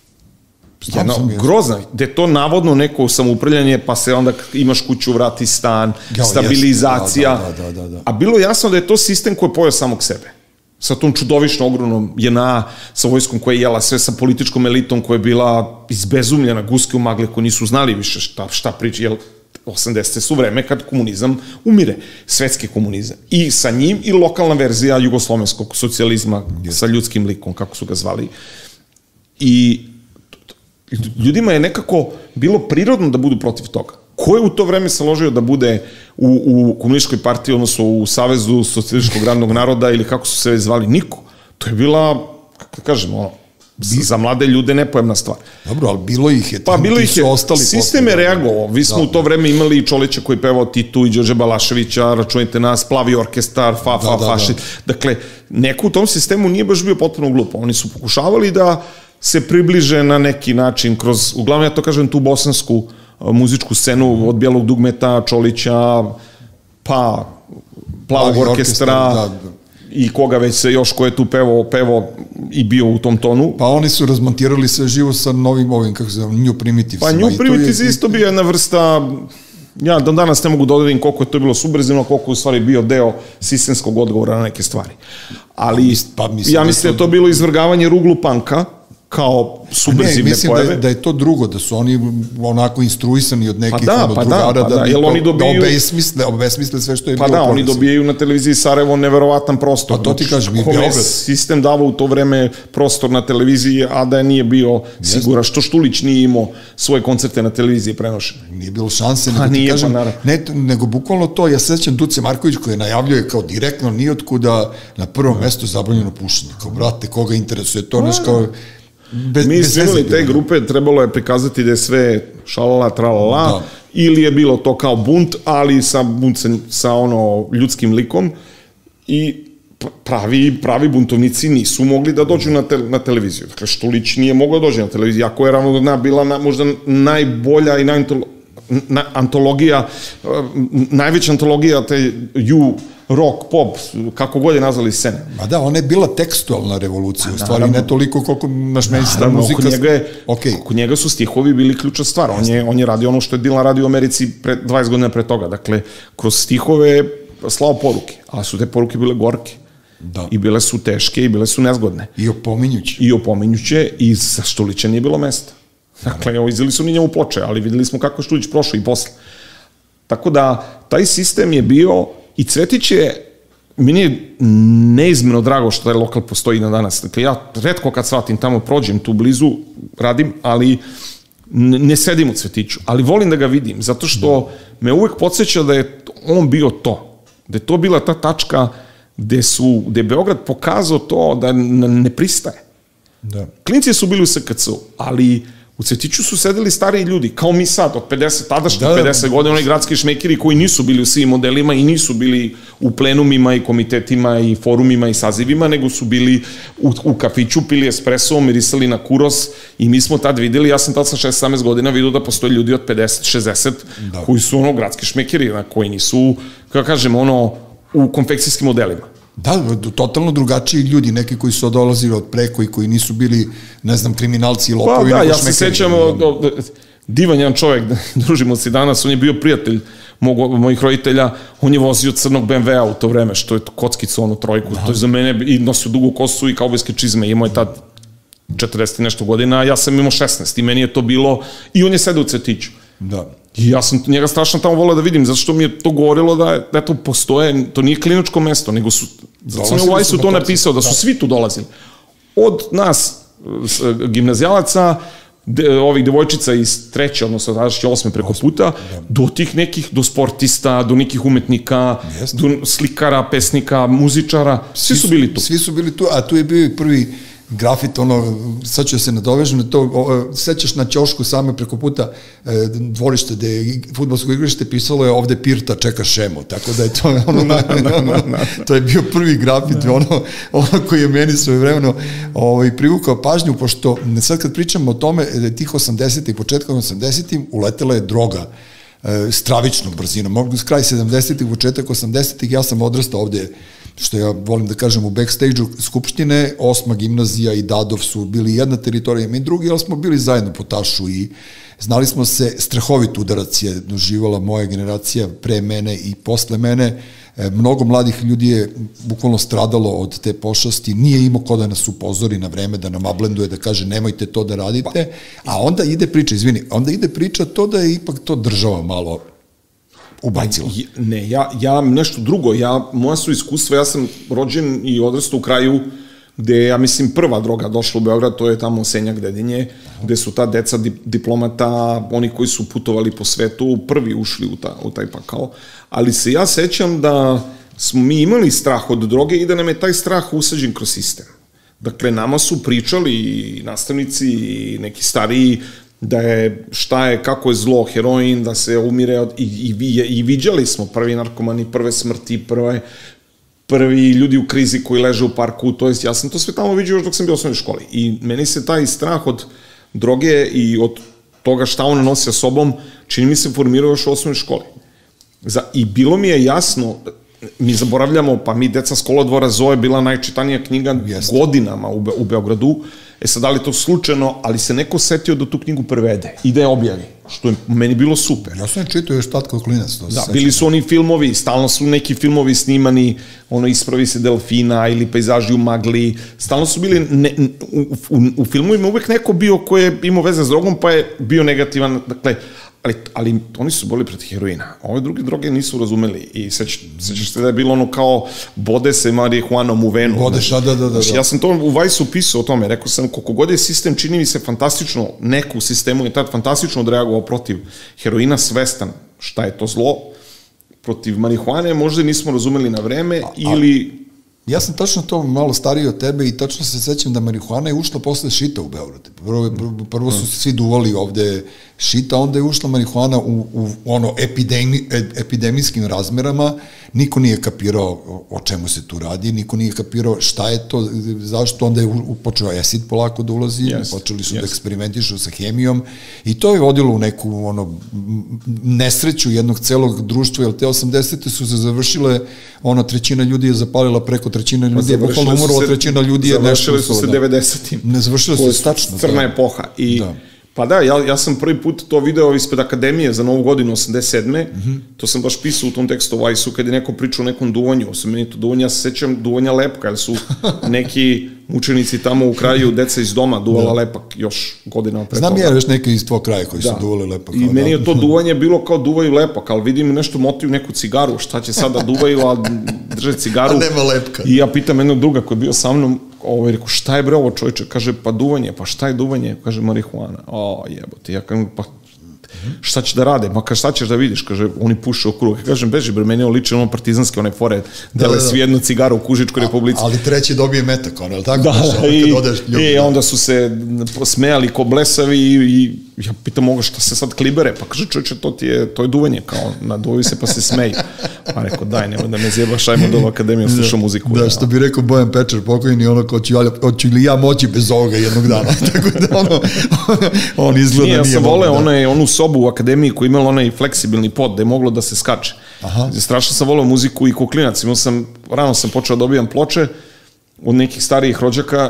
Grozna, gde je to navodno neko samoupravljanje, pa se onda imaš kuću, vrati stan, stabilizacija. A bilo je jasno da je to sistem koji je pojeo samog sebe. Sa tom čudovišno ogromnom JNA, sa vojskom koja je jela sve, sa političkom elitom koja je bila izbezumljena, guske u magle, koji nisu znali više šta priča, jer 80. su vreme kad komunizam umire, svetski komunizam. I sa njim i lokalna verzija jugoslovenskog socijalizma sa ljudskim likom, kako su ga zvali. I ljudima je nekako bilo prirodno da budu protiv toga. Ko je u to vreme se ložio da bude u komunističkoj partiji, odnosno u Savezu socijalističkog radnog naroda ili kako su se već zvali? Niko. To je bila, kako kažemo, za mlade ljude nepojemna stvar. Dobro, ali bilo ih je. Pa bilo ih je. Sistem je reagovao. Vi smo u to vreme imali i Čolića koji pevao Titu i Đorđe Balaševića, računajte nas, Plavi orkestar, fašist. Dakle, neko u tom sistemu nije baš bio potpuno glupo. Oni su pokušavali da se približe na neki način kroz, uglavnom ja to kažem, tu bosansku muzičku scenu od Bijelog dugmeta, Čolića, pa Plavog orkestra i koga već se još ko je tu pevao i bio u tom tonu. Pa oni su razmontirali sve živo sa novim ovim, kako se zove, New Primitives. Pa New Primitives je isto bio jedna vrsta, ja do danas ne mogu da odredim koliko je to bilo subverzivno, koliko je u stvari bio deo sistemskog odgovora na neke stvari. Ali ja mislim da je to bilo izvrgavanje ruglu panka, kao subverzivne pojave. Mislim da je to drugo, da su oni onako instruisani od nekih drugara da obesmisle sve što je bilo. Pa da, oni dobijaju na televiziji Sarajevo neverovatan prostor. Pa to ti kažem, i Beograd. Beograd. Sistem davao u to vreme prostor na televiziji, a da nije bio siguran. Što Štulić nije imao svoje koncerte na televiziji prenošene. Nije bilo šanse, nego ti kažem, nego bukvalno to, ja se sećam Duce Marković koji najavljuje kao direktno nijotkuda na prvom mestu zabranjeno pušenje. Kao, brate, koga interesuje to, znaš, kao... Mi smo imali te grupe, trebalo je prikazati da je sve šalala, tralala, ili je bilo to kao bunt, ali sa ono ljudskim likom i pravi buntovnici nisu mogli da dođu na televiziju. Dakle, Štulić nije mogao dođe na televiziju, jako je Ravnodna bila možda najbolja i antologija, najveća antologija te rock, pop, kako god je nazvali scene. Ma da, ona je bila tekstualna revolucija, u stvari ne toliko koliko naš mainstream muzika. Kod njega su stihovi bili ključna stvar. On je radio ono što je Dylan radio u Americi 20 godina pre toga. Dakle, kroz stihove slao poruke, a su te poruke bile gorke. I bile su teške i bile su nezgodne. I opominjuće. I opominjuće i za Štulića nije bilo mesta. Dakle, izdali su ni njemu ploče, ali videli smo kako je Štulić prošao i posle. Tako da, taj sistem je bio. I Cvetić je, meni je neizmjerno drago što taj lokal postoji na danas. Dakle, ja retko kad shvatim tamo, prođem tu blizu, radim, ali ne sedim u Cvetiću. Ali volim da ga vidim, zato što me uvek podsjeća da je on bio to. Da je to bila ta tačka gde je Beograd pokazao to da ne pristaje. Klinci su bili u SKC-u, ali u Cvetiću su sedeli stariji ljudi, kao mi sad, od 50, tadašnjih 50 godina, oni gradski šmekiri koji nisu bili u svim modelima i nisu bili u plenumima i komitetima i forumima i sazivima, nego su bili u kafiću, pili espresso, mirisali na kuros i mi smo tad videli, ja sam tad sa 6-17 godina vidio da postoje ljudi od 50-60 koji su gradski šmekiri, koji nisu, kako kažem, u konfekcijskim modelima. Da, totalno drugačiji ljudi, neki koji su dolazili od preko i koji nisu bili, ne znam, kriminalci i lopovi. Pa da, ja se sećam, divan jedan čovjek, družimo se danas, on je bio prijatelj mojih roditelja, on je vozio crnog BMW-a u to vreme, što je kockica onu trojku, to je za mene, i nosio dugu kosu i kaubojske čizme, imao je tad 40 nešto godina, a ja sam imao 16 i meni je to bilo, i on je sedeo u Cvetiću. Da. I ja sam njega strašno tamo volao da vidim, zato što mi je to govorilo da to postoje, to nije kliničko mesto, nego su, zato sam je u Vajsu to napisao, da su svi tu dolazili. Od nas, gimnazijalaca, ovih devojčica iz treće, odnosno tadašnje 8. preko puta, do tih nekih, do sportista, do nekih umetnika, do slikara, pesnika, muzičara, svi su bili tu. Svi su bili tu, a tu je bio i prvi grafit, sad ću se nadovežem na to, sećaš na ćošku same preko puta dvorište gde je fudbalsko igralište, pisalo je ovde Pirta čeka Šemo, tako da je to to je bio prvi grafit, ono koji je meni svojevremeno privukao pažnju, pošto sad kad pričamo o tome, tih 80-ih, početkom 80-ih, uletela je droga stravičnom brzinom, mogu kraj 70-ih, početak 80-ih, ja sam odrastao ovde, što ja volim da kažem, u backstage-u Skupštine, 8. gimnazija i Dadov su bili jedna teritorija, mi drugi, ali smo bili zajedno po tašu i znali smo se, strahovit udarac je doživala moja generacija pre mene i posle mene, mnogo mladih ljudi je bukvalno stradalo od te pošasti, nije imao ko da nas upozori na vreme, da nam ablenduje, da kaže nemojte to da radite, a onda ide priča, to da je ipak to država malo ubacilo. Ne, ja nešto drugo, moja su iskustva, ja sam rođen i odrastao u kraju gde je, ja mislim, prva droga došla u Beograd, to je tamo Senjak, Dedinje, gde su ta deca diplomata, oni koji su putovali po svetu, prvi ušli u taj pakao, ali se ja sećam da smo mi imali strah od droge i da nam je taj strah usađen kroz sistem. Dakle, nama su pričali nastavnici i neki stariji da je, šta je, kako je zlo, heroin, da se umire i viđali smo prvi narkomani, prve smrti, prvi ljudi u krizi koji leže u parku, to jest ja sam to sve tamo vidio još dok sam bio u osnovnoj školi i meni se taj strah od droge i od toga šta ona nosi sa sobom, čini mi se formirao još u osnovnoj školi. I bilo mi je jasno, mi zaboravljamo, pa mi Deca s kolodvora, Zoe bila najčitanija knjiga godinama u Beogradu, sad da li to slučajno, ali se neko setio da tu knjigu prevede i da je objavi. što je meni bilo super. Ja sam čitao još tad kao klinac. Da, bili su oni filmovi, stalno su neki filmovi snimani, ono Ispravi se delfina ili Pejzaži u magli, stalno su bili, u filmovima uvek neko bio ko je imao veze s drogom, pa je bio negativan, dakle, ali oni su boli protiv heroina. Ove druge droge nisu razumeli i sećaš se da je bilo ono kao bode se marihuanom u venu. Bodeš, da. Ja sam to u Vajsu pisao o tome, rekao sam koliko god je sistem, čini mi se fantastično, neko u sistemu je tad fantastično odreagovao protiv heroina, svestan šta je to zlo, protiv marihuane možda nismo razumeli na vreme ili... Ja sam tačno to malo stariji od tebe i tačno se sećam da marihuana je ušla posle šita u Beogradu. Prvo su svi duvali ovde šita, onda je ušla marihuana u ono epidemijskim razmerama. Niko nije kapirao o čemu se tu radi, niko nije kapirao šta je to, zašto, onda je počeo acid polako da ulazi, počeli su da eksperimentišu sa hemijom i to je vodilo u neku nesreću jednog celog društva, jer te 80. su se završile, trećina ljudi je zapalila, preko trećina ljudi je bukvalno umrlo, trećina ljudi je nešto... Završile su se 90. Ne, završile su se tačno. Crna epoha. Pa da, ja sam prvi put to video ispred Akademije za Novu godinu 87. To sam baš pisao u tom tekstu Vajsu, kad je neko pričao o nekom duvanju, ja se sećam duvanja lepka, jer su neki učenici tamo u kraju, deca iz doma duvala lepak još godina pre toga. Znam ja još neke iz tvoj kraja koji su duvali lepak. I meni je to duvanje bilo kao duvaju lepak, ali vidim nešto motiv neku cigaru, šta će sada duvaju, a drže cigaru. A nema lepka. I ja pitam jednog druga koji je bio sa mnom, rekao, šta je bre ovo čovječe? Kaže, pa duvanje, pa šta je duvanje? Kaže, marihuana. Jebote, ja kažem, pa šta će da rade? Ma kaže, šta ćeš da vidiš? Kaže, oni puše u krug. Kažem, beži bre, meni je liči ono partizanske, one fore, dele svi jednu cigaru u Kužičkoj Republici. Ali treći dobije metak, ono, je li tako? I onda su se smejali ko blesavi i ja pitam ovoga šta se sad klibere, pa kaže čovječe, to je duvanje, kao naduvaju se pa se smeju. Pa rekao, daj, nemoj da me zjebaš, ajmo do Akademije, slušam muziku. Da, što bi rekao Bojan Pečar, pokojni, ono, hoću li ja moći bez ovoga jednog dana, tako da on izgleda nije. Ja sam voleo onu sobu u Akademiji koja imala onaj fleksibilni pod gde je moglo da se skače. Strašno sam voleo muziku i ko klinac, rano sam počeo da dobijam ploče od nekih starijih rođaka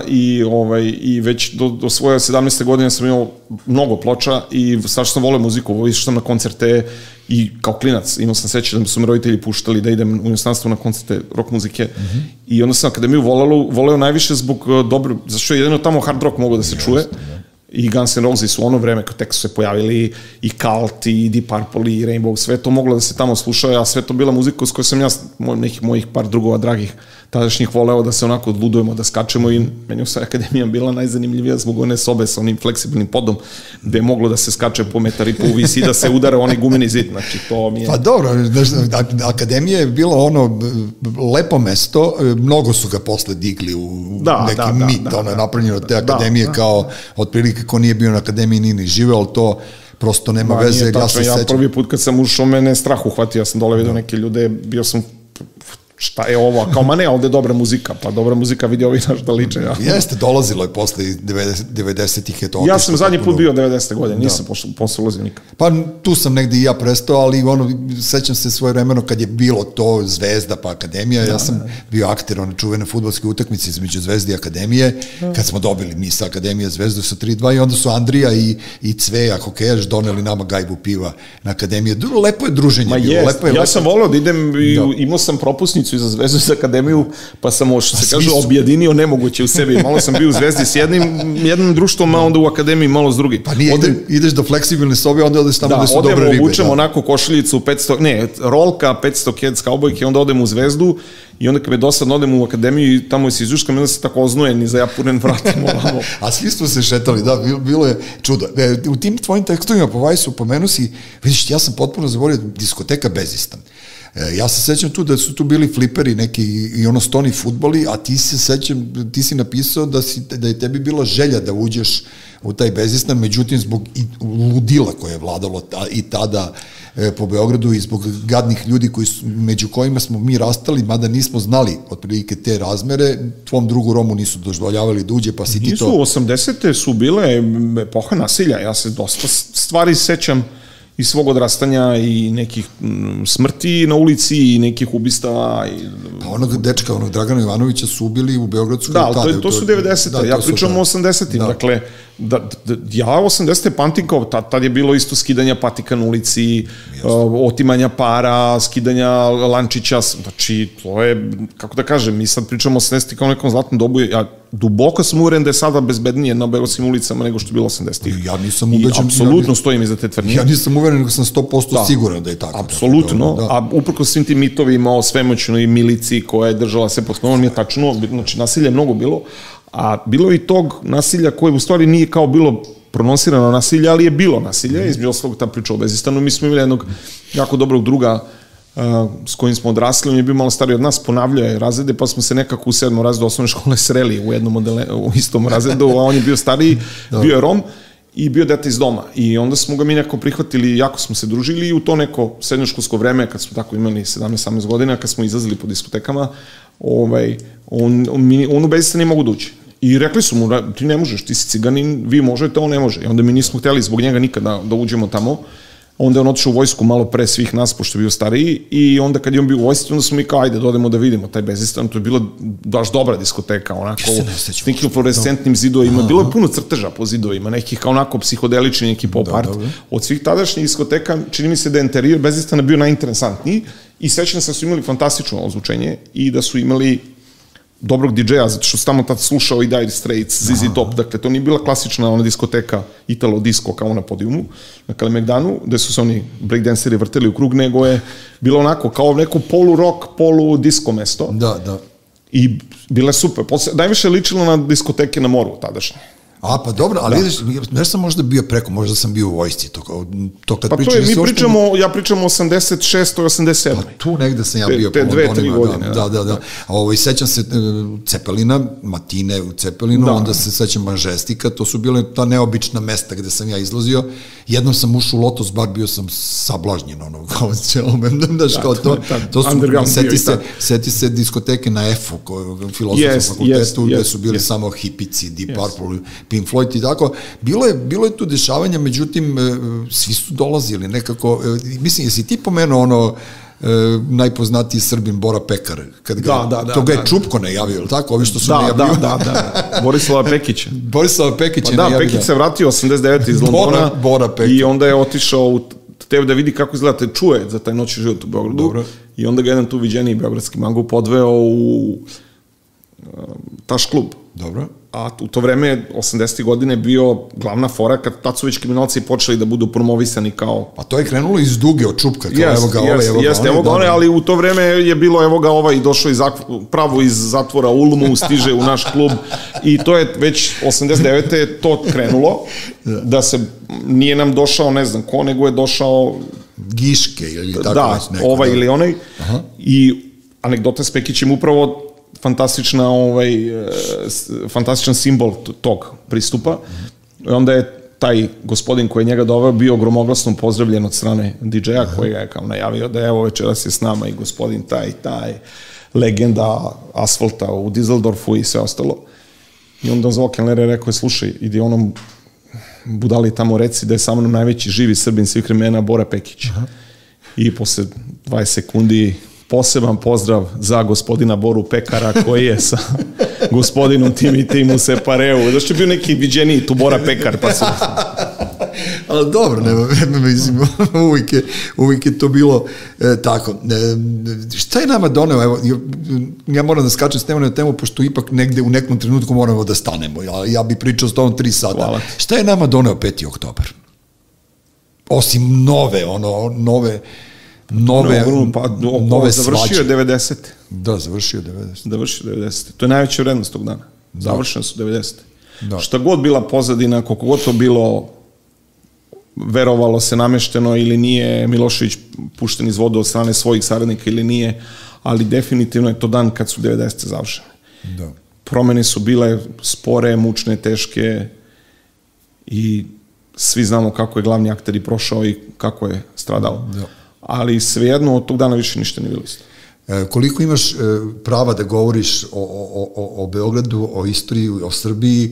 i već do svoje 17. godine sam imao mnogo ploča i strašno sam voleo muziku, išao sam na koncerte i kao klinac, imao sam sećanje da su me roditelji puštali da idem u inostranstvo na koncerte rock muzike i onda sam Akademiju voleo najviše zbog dobro, zašto je jedino tamo hard rock mogao da se čuje i Guns N' Roses su ono vreme kad tek su se pojavili i Cult i Deep Purple i Rainbow, sve to moglo da se tamo sluša, a sve to bila muzika s kojoj sam ja nekih mojih par drugova dragih tadašnjih voleo da se onako odludujemo, da skačemo i meni u Akademija bila najzanimljivija zbog one sobe sa onim fleksibilnim podom gde je moglo da se skače po metar i po vis i da se udara onaj gumeni zid, znači to mi je... Pa dobro, Akademija je bilo ono lepo mesto, mnogo su ga posle digli u neki mit, ono je napravljeno te Akademije kao otprilike ko nije bio na Akademiji nije ni živeo, ali to prosto nema veze. Ja prvi put kad sam ušao, mene strah uhvatio, ja sam dole vidio neke ljude, bio sam šta je ovo, kao ma ne, ovde je dobra muzika, pa dobra muzika vidi ovi naš da liče. Jeste, dolazilo je posle 90-ih je to. Ja sam zadnji put bio 90. godine, nisam posle ulazio nikad. Pa tu sam negde i ja prestao, ali sećam se svoje vremeno kad je bilo to Zvezda pa Akademija, ja sam bio akter one čuvene fudbalske utakmice između Zvezde i Akademije, kad smo dobili mi sa Akademije Zvezdu sa 3-2 i onda su Andrija i Cveja, hokejaš, doneli nama gajbu piva na Akademiju. Lepo je druženje bilo. Ja sam voleo da idem, imao sam propusnicu i za Zvezdu za Akademiju, pa sam, što se kaže, objedinio nemoguće u sebi. Malo sam bio u Zvezdi s jednim društvom, a onda u Akademiji malo s drugim. Pa nije, ideš do fleksibilne sobe, onda odeš tamo gde su dobre ribe. Da, odemo, obučemo onako košiljicu, rolka, 500 kids kaubojke, onda odemo u Zvezdu i onda kad me dosadno odemo u Akademiju i tamo se izjuškam, onda se tako oznujem i za japuren vratimo. A svi smo se šetali, da, bilo je čudo. U tim tvojim tekstovima po Vajsu pomenu si, vidiš, ja sam potpuno zaboravio diskoteka Bezistan. Ja se sećam tu da su tu bili fliperi neki i ono stoni fudbali, a ti si napisao da je tebi bila želja da uđeš u taj Bezistan, međutim zbog ludila koje je vladalo i tada po Beogradu i zbog gadnih ljudi među kojima smo mi rastali, mada nismo znali otprilike te razmere, tvom drugu Romu nisu dozvoljavali da uđe, pa si ti to... Nisu, 80. su bile epoha nasilja, ja se dosta stvari sećam i svog odrastanja i nekih smrti na ulici i nekih ubistava. Pa onog dečka, onog Dragana Jovanovića su ubili u Beogradskoj. Da, to su 90. Ja pričam o 80. Dakle, ja 80. pamtim kao, tad je bilo isto skidanja patika na ulici, otimanja para, skidanja lančića, znači, to je, kako da kažem, mi sad pričamo o 80. kao nekom zlatnom dobu, ja duboko sam uveren da je sada bezbednije na beogradskim ulicama nego što je bilo 80. Ja nisam ubeđen. I apsolutno stojim iza te tvrdnje. Ja nisam uveren, nego sam 100% siguran da je tako. Apsolutno, a uprkos svim tim mitovima o svemoćnoj miliciji koja je držala se pod kontrolom, je tačno, znači nasilje je mnogo bilo, a bilo je i tog nasilja koje u stvari nije kao bilo pronosirano nasilje, ali je bilo nasilje, između ostalog ta priča o Bezistanu. Mi smo imali jednog jako dobrog druga s kojim smo odrasli, on je bio malo stariji od nas, ponavljao je razrede, pa smo se nekako u 7. razredu osnovne škole sreli u istom razredu, a on je bio stariji, bio je Rom i bio dete iz doma. I onda smo ga mi nekako prihvatili, jako smo se družili i u to neko srednjoškolsko vreme, kad smo tako imali 17-18 godina, kad smo izlazili po diskotekama, on u Bezistan nije mogu da ući. I rekli su mu, ti ne možeš, ti si ciganin, vi možete, on ne može. I onda mi nismo hteli zbog njega nikada da uđemo tamo. Onda je on otišao u vojsku malo pre svih nas, pošto je bio stariji, i onda kad je on bio u vojsci, onda smo mi kao, ajde, dodemo da vidimo taj Bezistan, to je bila baš dobra diskoteka, onako, s nekim fluorescentnim zidovima, bilo je puno crteža po zidovima, nekih kao onako psihodelični, neki pop art. Od svih tadašnjih diskoteka, čini mi se da je interijor Bezistana bio najinteresantniji i sećam se da su imali fantastično ozvučenje i da su imali dobrog DJ-a, zato što sam tamo tad slušao i Dire Straits, ZZ Top, dakle, to nije bila klasična ona diskoteka Italo Disco kao na podijumu, na Kalemegdanu, gde su se oni breakdanceri vrteli u krug, nego je bilo onako, kao neko polu-rock, polu-disco mesto. Da. I bila je super. Najviše je ličilo na diskoteke na moru tadašnje. A, pa dobro, ali vidiš, ne sam možda bio preko, možda sam bio u vojsci, to kad pa to je, ja pričam o 86. i 87. Pa tu negde sam ja bio po Londonima. Te 2-3 godine. Da. Sećam se Cepelina, Matine u Cepelinu, onda se sećam Mažestika, to su bile ta neobična mesta gde sam ja izlazio. Jednom sam ušao u Lotus bar, bio sam sablažnjen, ono, kao to su, seti se diskoteke na F-u, filozofskom fakultetu, gde su bili samo hipici, Deep Purple, Pink Floyd i tako. Bilo je tu dešavanja, međutim, svi su dolazili nekako, mislim, jesi ti pomenuo ono najpoznatiji Srbin Bora Pekar? To ga je Čupko najavio, ili tako? Ovi što su najavio. Da. Borislava Pekića. Borislava Pekića je najavio. Da, Pekić se vratio 89. iz Londona i onda je otišao teo da vidi kako izgleda, te čuje za taj noćni život u Beogradu. I onda ga jedan tu viđeniji beogradski mango podveo u Taš klub. Dobro. A u to vreme, 80. godine, bio glavna fora kad tad su već kriminalci počeli da budu promovisani kao... Pa to je krenulo iz Duge od Čupka, kao evo ga ovaj, ali u to vreme je bilo evo ga ovaj, došao pravo iz zatvora Ulmu, stiže u naš klub i to je već 89. to krenulo, da se nije nam došao ne znam ko, nego je došao... Giške ili tako već neko. Da, ovaj ili onaj. I anegdota s Pekićem upravo fantastičan simbol tog pristupa. Onda je taj gospodin koji je njega doveo bio gromoglasno pozdravljen od strane DJ-a koji ga je kao najavio da evo večeras je s nama i gospodin taj legenda asfalta u Düsseldorfu i sve ostalo. I onda zvao kelnera i rekao je, slušaj, idi onom budali tamo reci da je sa mnom najveći živi Srbin svih vremena Bora Pekić. I posle 20 sekundi poseban pozdrav za gospodina Boru Pekara koji je sa gospodinom tim u Separeu. Zašto je bio neki viđeniji tu Bora Pekar, pa su... Ali dobro, mislim, uvijek je to bilo tako. Šta je nama doneo? Evo, ja moram da skačem s temu na temu, pošto ipak negde u nekom trenutku moramo da stanemo. Ja bi pričao s tobom 3 sata. Hvala. Šta je nama doneo 5. oktobar? Osim nove završio je 90. Da, završio 90. To je najveća vrednost tog dana. Završeno su 90. Šta god bila pozadina, koliko god to bilo verovalo se namešteno ili nije, Milošević pušten iz voda od strane svojih saradnika ili nije, ali definitivno je to dan kad su 90. završene. Promene su bile spore, mučne, teške i svi znamo kako je glavni akter i prošao i kako je stradao. Ali svejedno od tog dana više ništa nije bilo isto. Koliko imaš prava da govoriš o Beogradu, o istoriji, o Srbiji,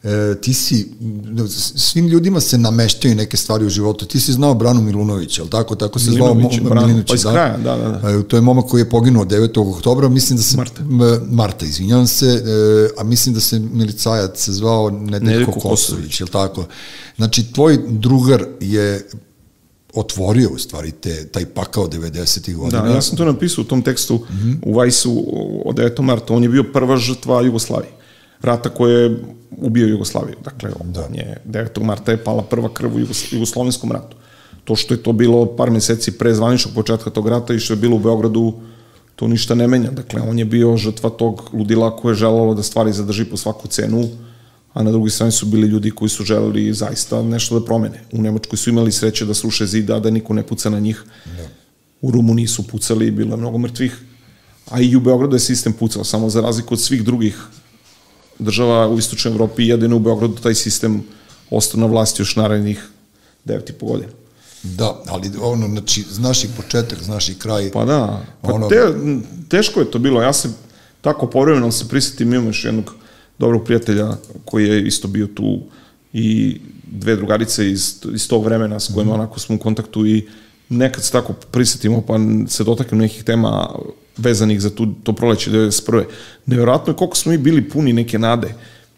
ti si, svim ljudima se nameštaju neke stvari u životu. Ti si znao Branu Milunovića, je li tako? Tako se zvao Milinović. Pa iz kraja, da. To je momak koji je poginuo 9. oktobra, mislim da se... Marta, izvinjavam se, a mislim da se milicajac zvao Nedeljko Kosović, je li tako? Znači, tvoj drugar je otvorio u stvari taj pakao 90. godina. Da, ja sam to napisao u tom tekstu u Vajsu od 9. marta. On je bio prva žrtva Jugoslavije. Rata koje je ubio Jugoslaviju. Dakle, on je 9. marta je pala prva krv u Jugoslovenskom ratu. To što je to bilo par meseci pre zvaničnog početka tog rata i što je bilo u Beogradu, to ništa ne menja. Dakle, on je bio žrtva tog ludila koje je želalo da stvari zadrži po svaku cenu, a na drugoj strani su bili ljudi koji su želeli zaista nešto da promene. U Nemačkoj su imali sreće da sruše zida, da niko ne puca na njih. U Rumuniji su pucali, bilo je mnogo mrtvih, a i u Beogradu je sistem pucao, samo za razliku od svih drugih država u istočnoj Evropi, jedino u Beogradu taj sistem ostao na vlasti još narednih 9,5 godina. Da, ali ono, znači, znaš i početak, znaš i kraj. Pa da, teško je to bilo. Ja se tako povremeno se prisjetim, imam još jednog dobrog prijatelja koji je isto bio tu i dve drugarice iz tog vremena s kojima onako smo u kontaktu i nekad se tako prisjetimo pa se dotaknem nekih tema vezanih za to proleće 91. Nevjerojatno je koliko smo mi bili puni neke nade.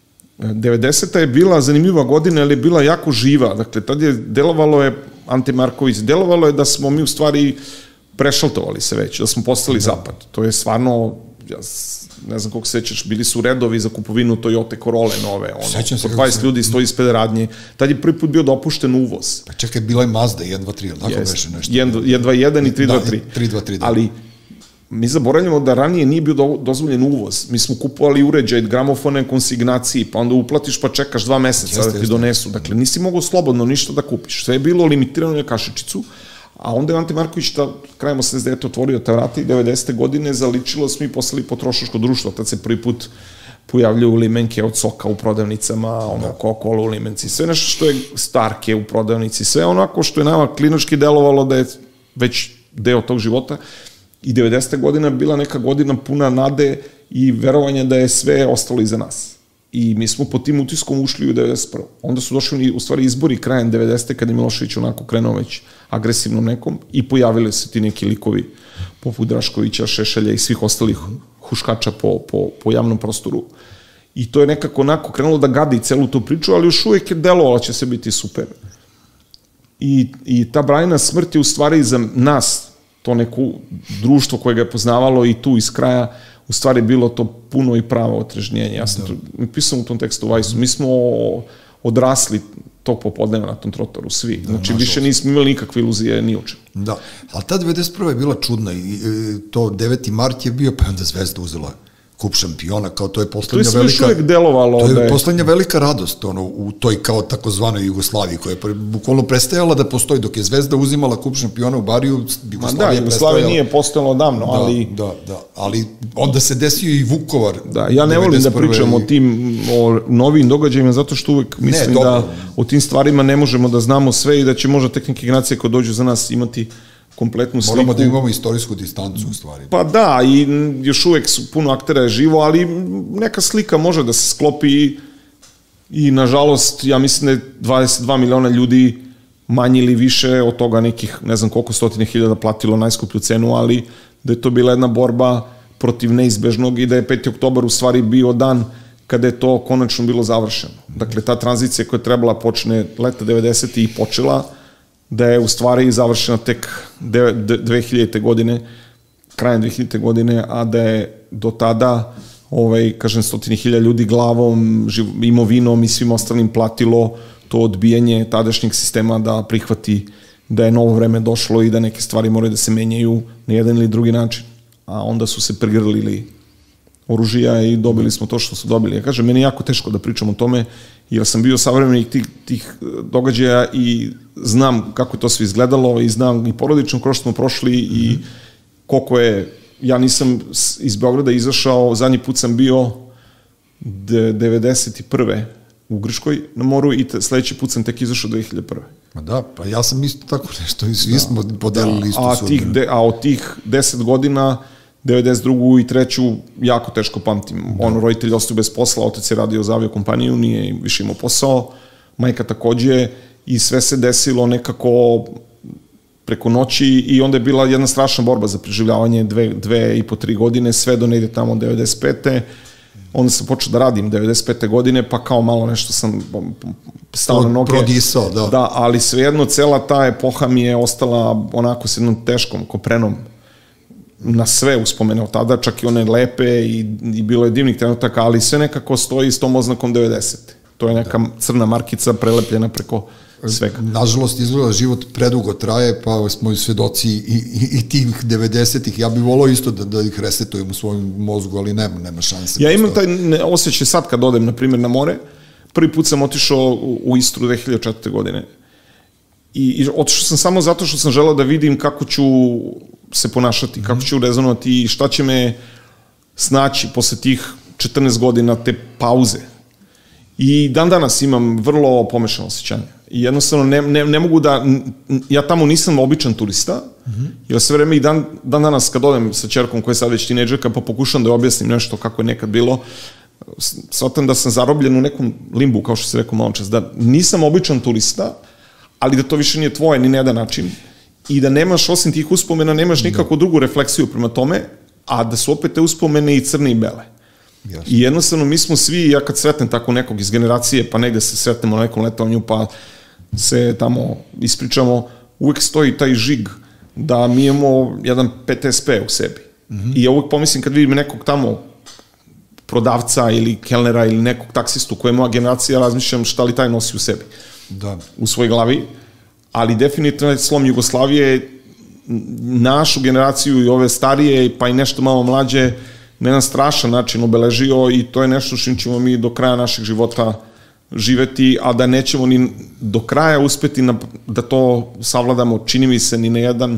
90. je bila zanimljiva godina, ali je bila jako živa. Dakle, tad je delovalo je Ante Marković, delovalo je da smo mi u stvari prešaltovali se već, da smo postali zapad. To je stvarno, ja ne znam koliko sećaš, bili su redovi za kupovinu Toyota Corolla nove, po 20 ljudi stoji ispred radnje. Tad je prvi put bio dopušten uvoz. Pa čekaj, bila je Mazda 123, ali tako beše nešto? 121 i 323. 323, da. Ali mi zaboravljamo da ranije nije bio dozvoljen uvoz. Mi smo kupovali uređaj, gramofone, konsignaciji, pa onda uplatiš pa čekaš 2 meseca da ti donesu. Dakle, nisi mogao slobodno ništa da kupiš. Sve je bilo limitirano na kašičicu, a onda je Ante Marković krajem 89. otvorio ta vrata i 90. godine zaličilo smo i postali potrošačko društvo. Tad se prvi put pojavljaju limenke od soka u prodavnicama, Coca-Cola u limenci, sve nešto što je Starke u prodavnici, sve onako što je nama klinički delovalo da je već deo tog života. I 90. godina je bila neka godina puna nade i verovanja da je sve ostalo iza nas. I mi smo pod tim utiskom ušli u 91. Onda su došli u stvari izbori krajem 90. kada je Milošević onako krenuo već agresivnom nekom i pojavili se ti neki likovi poput Draškovića, Šešelja i svih ostalih huškača po javnom prostoru. I to je nekako onako krenulo da gadi celu tu priču, ali još uvijek je delovalo će se biti super. I ta Brajina smrt je u stvari za nas, to neko društvo koje ga je poznavalo i tu iz kraja, u stvari bilo to puno i pravo otrežnjenje. Ja sam pisao u tom tekstu Vajsu, mi smo odrasli tog popodneva na tom trotoru, svi. Znači, više nismo imali nikakve iluzije ni o čemu. Da, ali ta 91. je bila čudna i to 9. mart je bio, pa onda Zvezda uzela kup šampiona, kao to je poslednja velika... To je sve uvijek delovalo. To je poslednja velika radost u toj kao takozvanoj Jugoslaviji, koja je bukvalno prestajala da postoji. Dok je Zvezda uzimala kup šampiona u Bariju, Jugoslavija je prestajala... Jugoslavija nije postojala odavno, ali... Da, ali onda se desio i Vukovar. Da, ja ne volim da pričam o novim događajima, zato što uvijek mislim da o tim stvarima ne možemo da znamo sve i da će možda tek neke generacije koje dođu za nas imati kompletnu sliku. Moramo da imamo istorijsku distancu u stvari. Pa da, i još uvek su puno aktera je živo, ali neka slika može da se sklopi i nažalost, ja mislim da je 22 miliona ljudi manje ili više od toga nekih, ne znam koliko stotine hiljada platilo najskuplju cenu, ali da je to bila jedna borba protiv neizbežnog i da je 5. oktobar u stvari bio dan kada je to konačno bilo završeno. Dakle, ta tranzicija koja je trebala počne leta 90. i počela, da je u stvari završena tek 2000. godine, krajem 2000. godine, a da je do tada, kažem, 100.000 ljudi glavom, imovinom i svim ostalim platilo to odbijanje tadašnjeg sistema da prihvati da je novo vreme došlo i da neke stvari moraju da se menjaju na jedan ili drugi način. A onda su se prigrlili oružija i dobili smo to što su dobili. Ja kažem, meni je jako teško da pričam o tome, jer sam bio savremenik tih događaja i znam kako je to sve izgledalo i znam i porodično kroz što smo prošli i koliko je, ja nisam iz Beograda izašao, zadnji put sam bio 91. u Grčkoj na moru i sledeći put sam tek izašao 2001. Da, pa ja sam isto tako nešto, svi smo podelili istu sudbinu. A od tih 10 godina 92. i 3. jako teško pamtim. Roditelji ostaju bez posla, otac je radio za aviokompaniju, nije više imao posao, majka takođe, i sve se desilo nekako preko noći i onda je bila jedna strašna borba za preživljavanje 2,5-3 godine, sve do negde tamo 95. Onda sam počeo da radim 95. godine, pa kao malo nešto sam stao na noge. Prodisao, da. Da, ali svejedno, cela ta epoha mi je ostala onako s jednom teškom koprenom na sve uspomene od tada, čak i one lepe i bilo je divnih trenutaka, ali sve nekako stoji s tom oznakom 90. To je neka crna markica prelepljena preko svega. Nažalost, izgleda život predugo traje, pa smo svedoci i tih 90-ih. Ja bih volao isto da ih resetujem u svojom mozgu, ali nema šanse. Ja imam taj osjećaj sad kad odem, na primjer, na more. Prvi put sam otišao u Istru 2004. godine. I otišao sam samo zato što sam želeo da vidim kako ću se ponašati, kako ću rezonovati i šta će me snaći posle tih 14 godina te pauze. I dan danas imam vrlo pomešano osjećanje. I jednostavno ne mogu da... Ja tamo nisam običan turista, jer sve vreme i dan danas kad odem sa ćerkom koja je sad već tinejdžerka, pa pokušam da joj objasnim nešto kako je nekad bilo, shvatam da sam zarobljen u nekom limbu, kao što se rekao malo čas, da nisam običan turista, ali da to više nije tvoje ni na jedan način i da nemaš, osim tih uspomena, nemaš nikakvu drugu refleksiju prema tome, a da su opet te uspomene i crne i bele. Jasne. I jednostavno mi smo svi, ja kad sretnem tako nekog iz generacije, pa negde se sretnemo na nekom letovanju, pa se tamo ispričamo, uvek stoji taj žig da mi imamo jedan PTSP u sebi. I ja uvek pomislim kad vidim nekog tamo prodavca ili kelnera ili nekog taksistu koja je moja generacija, razmišljam šta li taj nosi u sebi. Da. U svojoj glavi, ali definitivno slom Jugoslavije našu generaciju i ove starije, pa i nešto malo mlađe, na jedan strašan način obeležio i to je nešto što ćemo mi do kraja našeg života živeti, a da nećemo ni do kraja uspeti da to savladamo, čini mi se, ni na jedan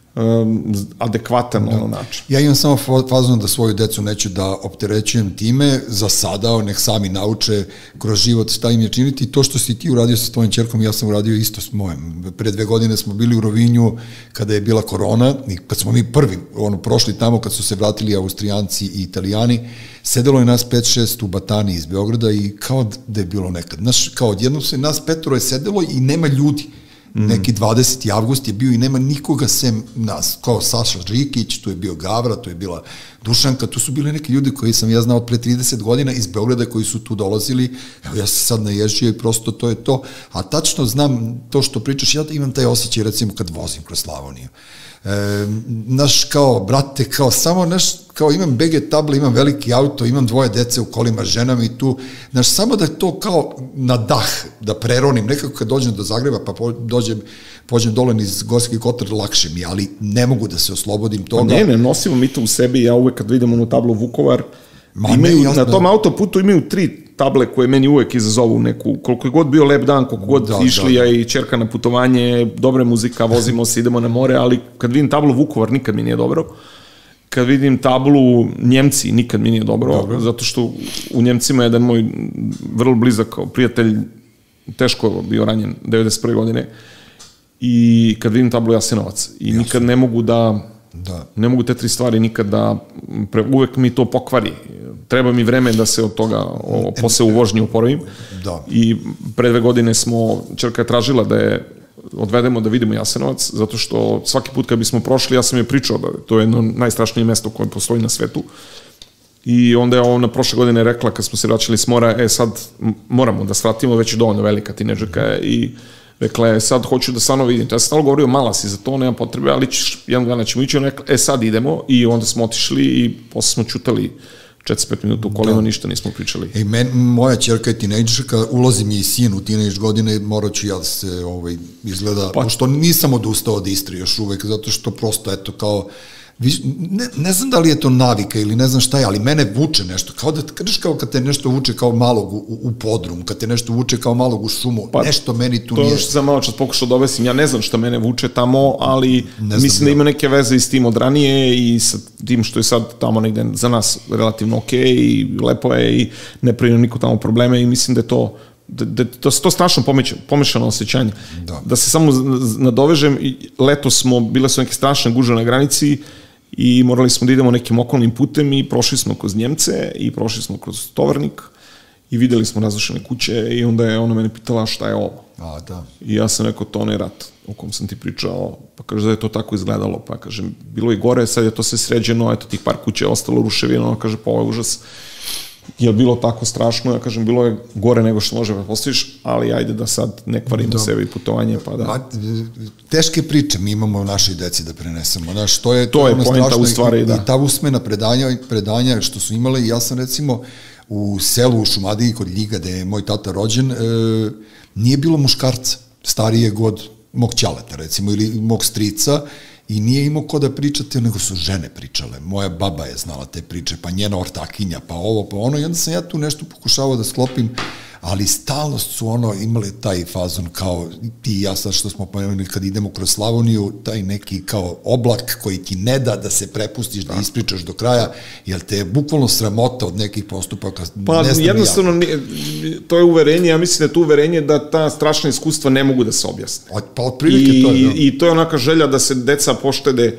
adekvatan način. Ja imam samo fazon da svoju decu neću da opterećujem time, za sada, nek sami nauče kroz život šta im je činiti. To što si ti uradio sa tvojim ćerkom, ja sam uradio isto s mojim. Pre 2 godine smo bili u Rovinju kada je bila korona i kad smo mi prvi prošli tamo, kad su se vratili Austrijanci i Italijani, sedelo je nas 5-6 u Batani iz Beograda i kao da je bilo nekad. Kao odjednom se nas 5 je sedelo i nema ljudi. Neki 20. avgust je bio i nema nikoga sem nas, kao Saša Žikić, tu je bio Gavra, tu je bila Dušanka, tu su bili neki ljudi koji sam ja znao od pre 30 godina iz Beograda koji su tu dolazili, evo ja se sad naježio i prosto to je to, a tačno znam to što pričaš, ja imam taj osjećaj recimo kad vozim kroz Slavoniju. Kao, brate, kao samo, kao imam BG table, imam veliki auto, imam 2 dece u kolima, ženama i tu, samo da je to kao na dah, da preronim, nekako kad dođem do Zagreba, pa pođem dole iz Gorski Kotar, lakše mi, ali ne mogu da se oslobodim toga. Ne, nosimo mi to u sebi, ja uvek kad vidim onu tablu Vukovar, na tom autoputu imaju 3 table koje meni uvek izazovu neku, koliko je god bio lep dan, koliko god išli ja i ćerka na putovanje, dobra muzika, vozimo se, idemo na more, ali kad vidim tablu Vukovar, nikad mi nije dobro. Kad vidim tablu Njemci, nikad mi nije dobro, zato što u Njemcima jedan moj vrlo blizak prijatelj teško bio ranjen 91. godine i kad vidim tablu Jasenovac i nikad ne mogu ne mogu te 3 stvari nikad da, uvek mi to pokvari. Treba mi vreme da se od toga posle u vožnji oporavim. I pre 2 godine ćerka je tražila da je odvedemo da vidimo Jasenovac, zato što svaki put kad bismo prošli, ja sam je pričao da to je jedno najstrašnije mesto koje postoji na svetu. I onda je ona prošle godine rekla, kad smo se vraćali s mora, sad moramo da svratimo, već je dovoljno velika tinejdžerka i rekla je, sad hoću da stvarno vidim. Ja sam stalo govorio, mala si za to, nema potrebe, ali jednog dana ćemo ići. Ona rekla, sad idemo i onda smo otišli i posle smo čutali 45 minuta u kolima, ništa nismo pričali. Moja ćerka je tinejdžerka, ulazi mi i sin u tinejdž godine, morat ću ja da se izgleda, pošto nisam odustao od Istre još uvek, zato što prosto, eto, kao, ne znam da li je to navika ili ne znam šta je, ali mene vuče nešto, kao da kad te nešto vuče kao malog u podrum, kad te nešto vuče kao malog u šumu, nešto meni tu nije. To što sam malo čas pokušao da obesim, ja ne znam šta mene vuče tamo, ali mislim da ima neke veze i s tim od ranije i sa tim što je sad tamo negde za nas relativno okej i lepo je i ne pravim niko tamo probleme i mislim da je to strašno pomešano osjećanje. Da se samo nadovežem, letos bile su neke strašne gužve na granici i morali smo da idemo nekim okolnim putem i prošli smo kroz Njemce i prošli smo kroz Tovarnik i videli smo razrušene kuće i onda je ona mene pitala šta je ovo. A, da. I ja sam rekao, to onaj rat o kom sam ti pričao, pa kaže da je to tako izgledalo, pa kažem, bilo i gore, sad je to sve sređeno, eto tih par kuća je ostalo ruševino, ona kaže, pa ovo je užas. Je bilo tako strašno, ja kažem, bilo je gore nego što može da postaviš, ali ajde da sad ne kvarimo sebe i putovanje, pa da. Teške priče mi imamo našoj deci da prenesemo, znaš, to je poenta u stvari, da. I ta usmena predanja što su imali, ja sam recimo u selu u Šumadiji kod Ljiga, gde je moj tata rođen, nije bilo muškarca starijeg od mog ćaleta, recimo, ili mog strica, i nije imao ko da pričate, nego su žene pričale. Moja baba je znala te priče, pa njena ortakinja, pa ovo, pa ono, i onda sam ja tu nešto pokušavao da sklopim, ali stalno su imali taj fazon kao ti i ja sad što smo pomenuli kad idemo kroz Slavoniju, taj neki kao oblak koji ti ne da da se prepustiš, da ispričaš do kraja, jer te je bukvalno sramota od nekih postupaka. Pa jednostavno, to je uverenje, ja mislim da je to uverenje da ta strašna iskustva ne mogu da se objasne. Pa otprilike to je. I to je onaka želja da se deca poštede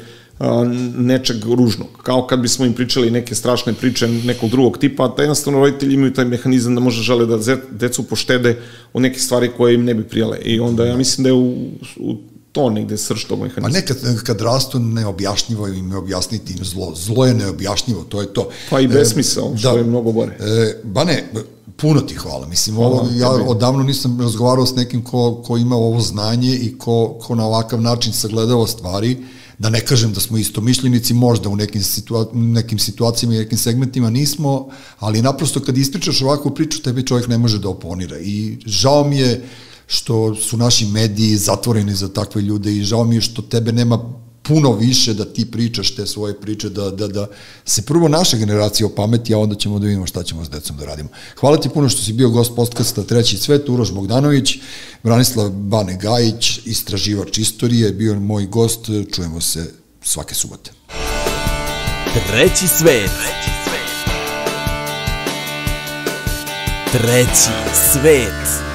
nečeg ružnog. Kao kad bismo im pričali neke strašne priče nekog drugog tipa, da jednostavno roditelji imaju taj mehanizam da može žele da decu poštede od nekih stvari koje im ne bi prijale. I onda ja mislim da je u to negde srž tog mehanizma. Pa nekad kad rastu neobjašnjivo im objasniti im zlo. Zlo je neobjašnjivo, to je to. Pa i besmisao, što je mnogo gore. Bane, puno ti hvala. Mislim, ja odavno nisam razgovarao s nekim ko ima ovo znanje i ko na ovakav način sagledao stvari. Da ne kažem da smo istomišljenici, možda u nekim situacijama i nekim segmentima nismo, ali naprosto kad ispričaš ovakvu priču, tebi čovjek ne može da oponira. I žao mi je što su naši mediji zatvoreni za takve ljude i žao mi je što tebe nema puno više da ti pričaš te svoje priče, da se prvo naša generacija opameti, a onda ćemo da vidimo šta ćemo s decom da radimo. Hvala ti puno što si bio gost podcasta Treći svet, Uroš Bogdanović, Branislav Bane Gajić, istraživač istorije, bio moj gost, čujemo se svake subote. Treći svet. Treći svet.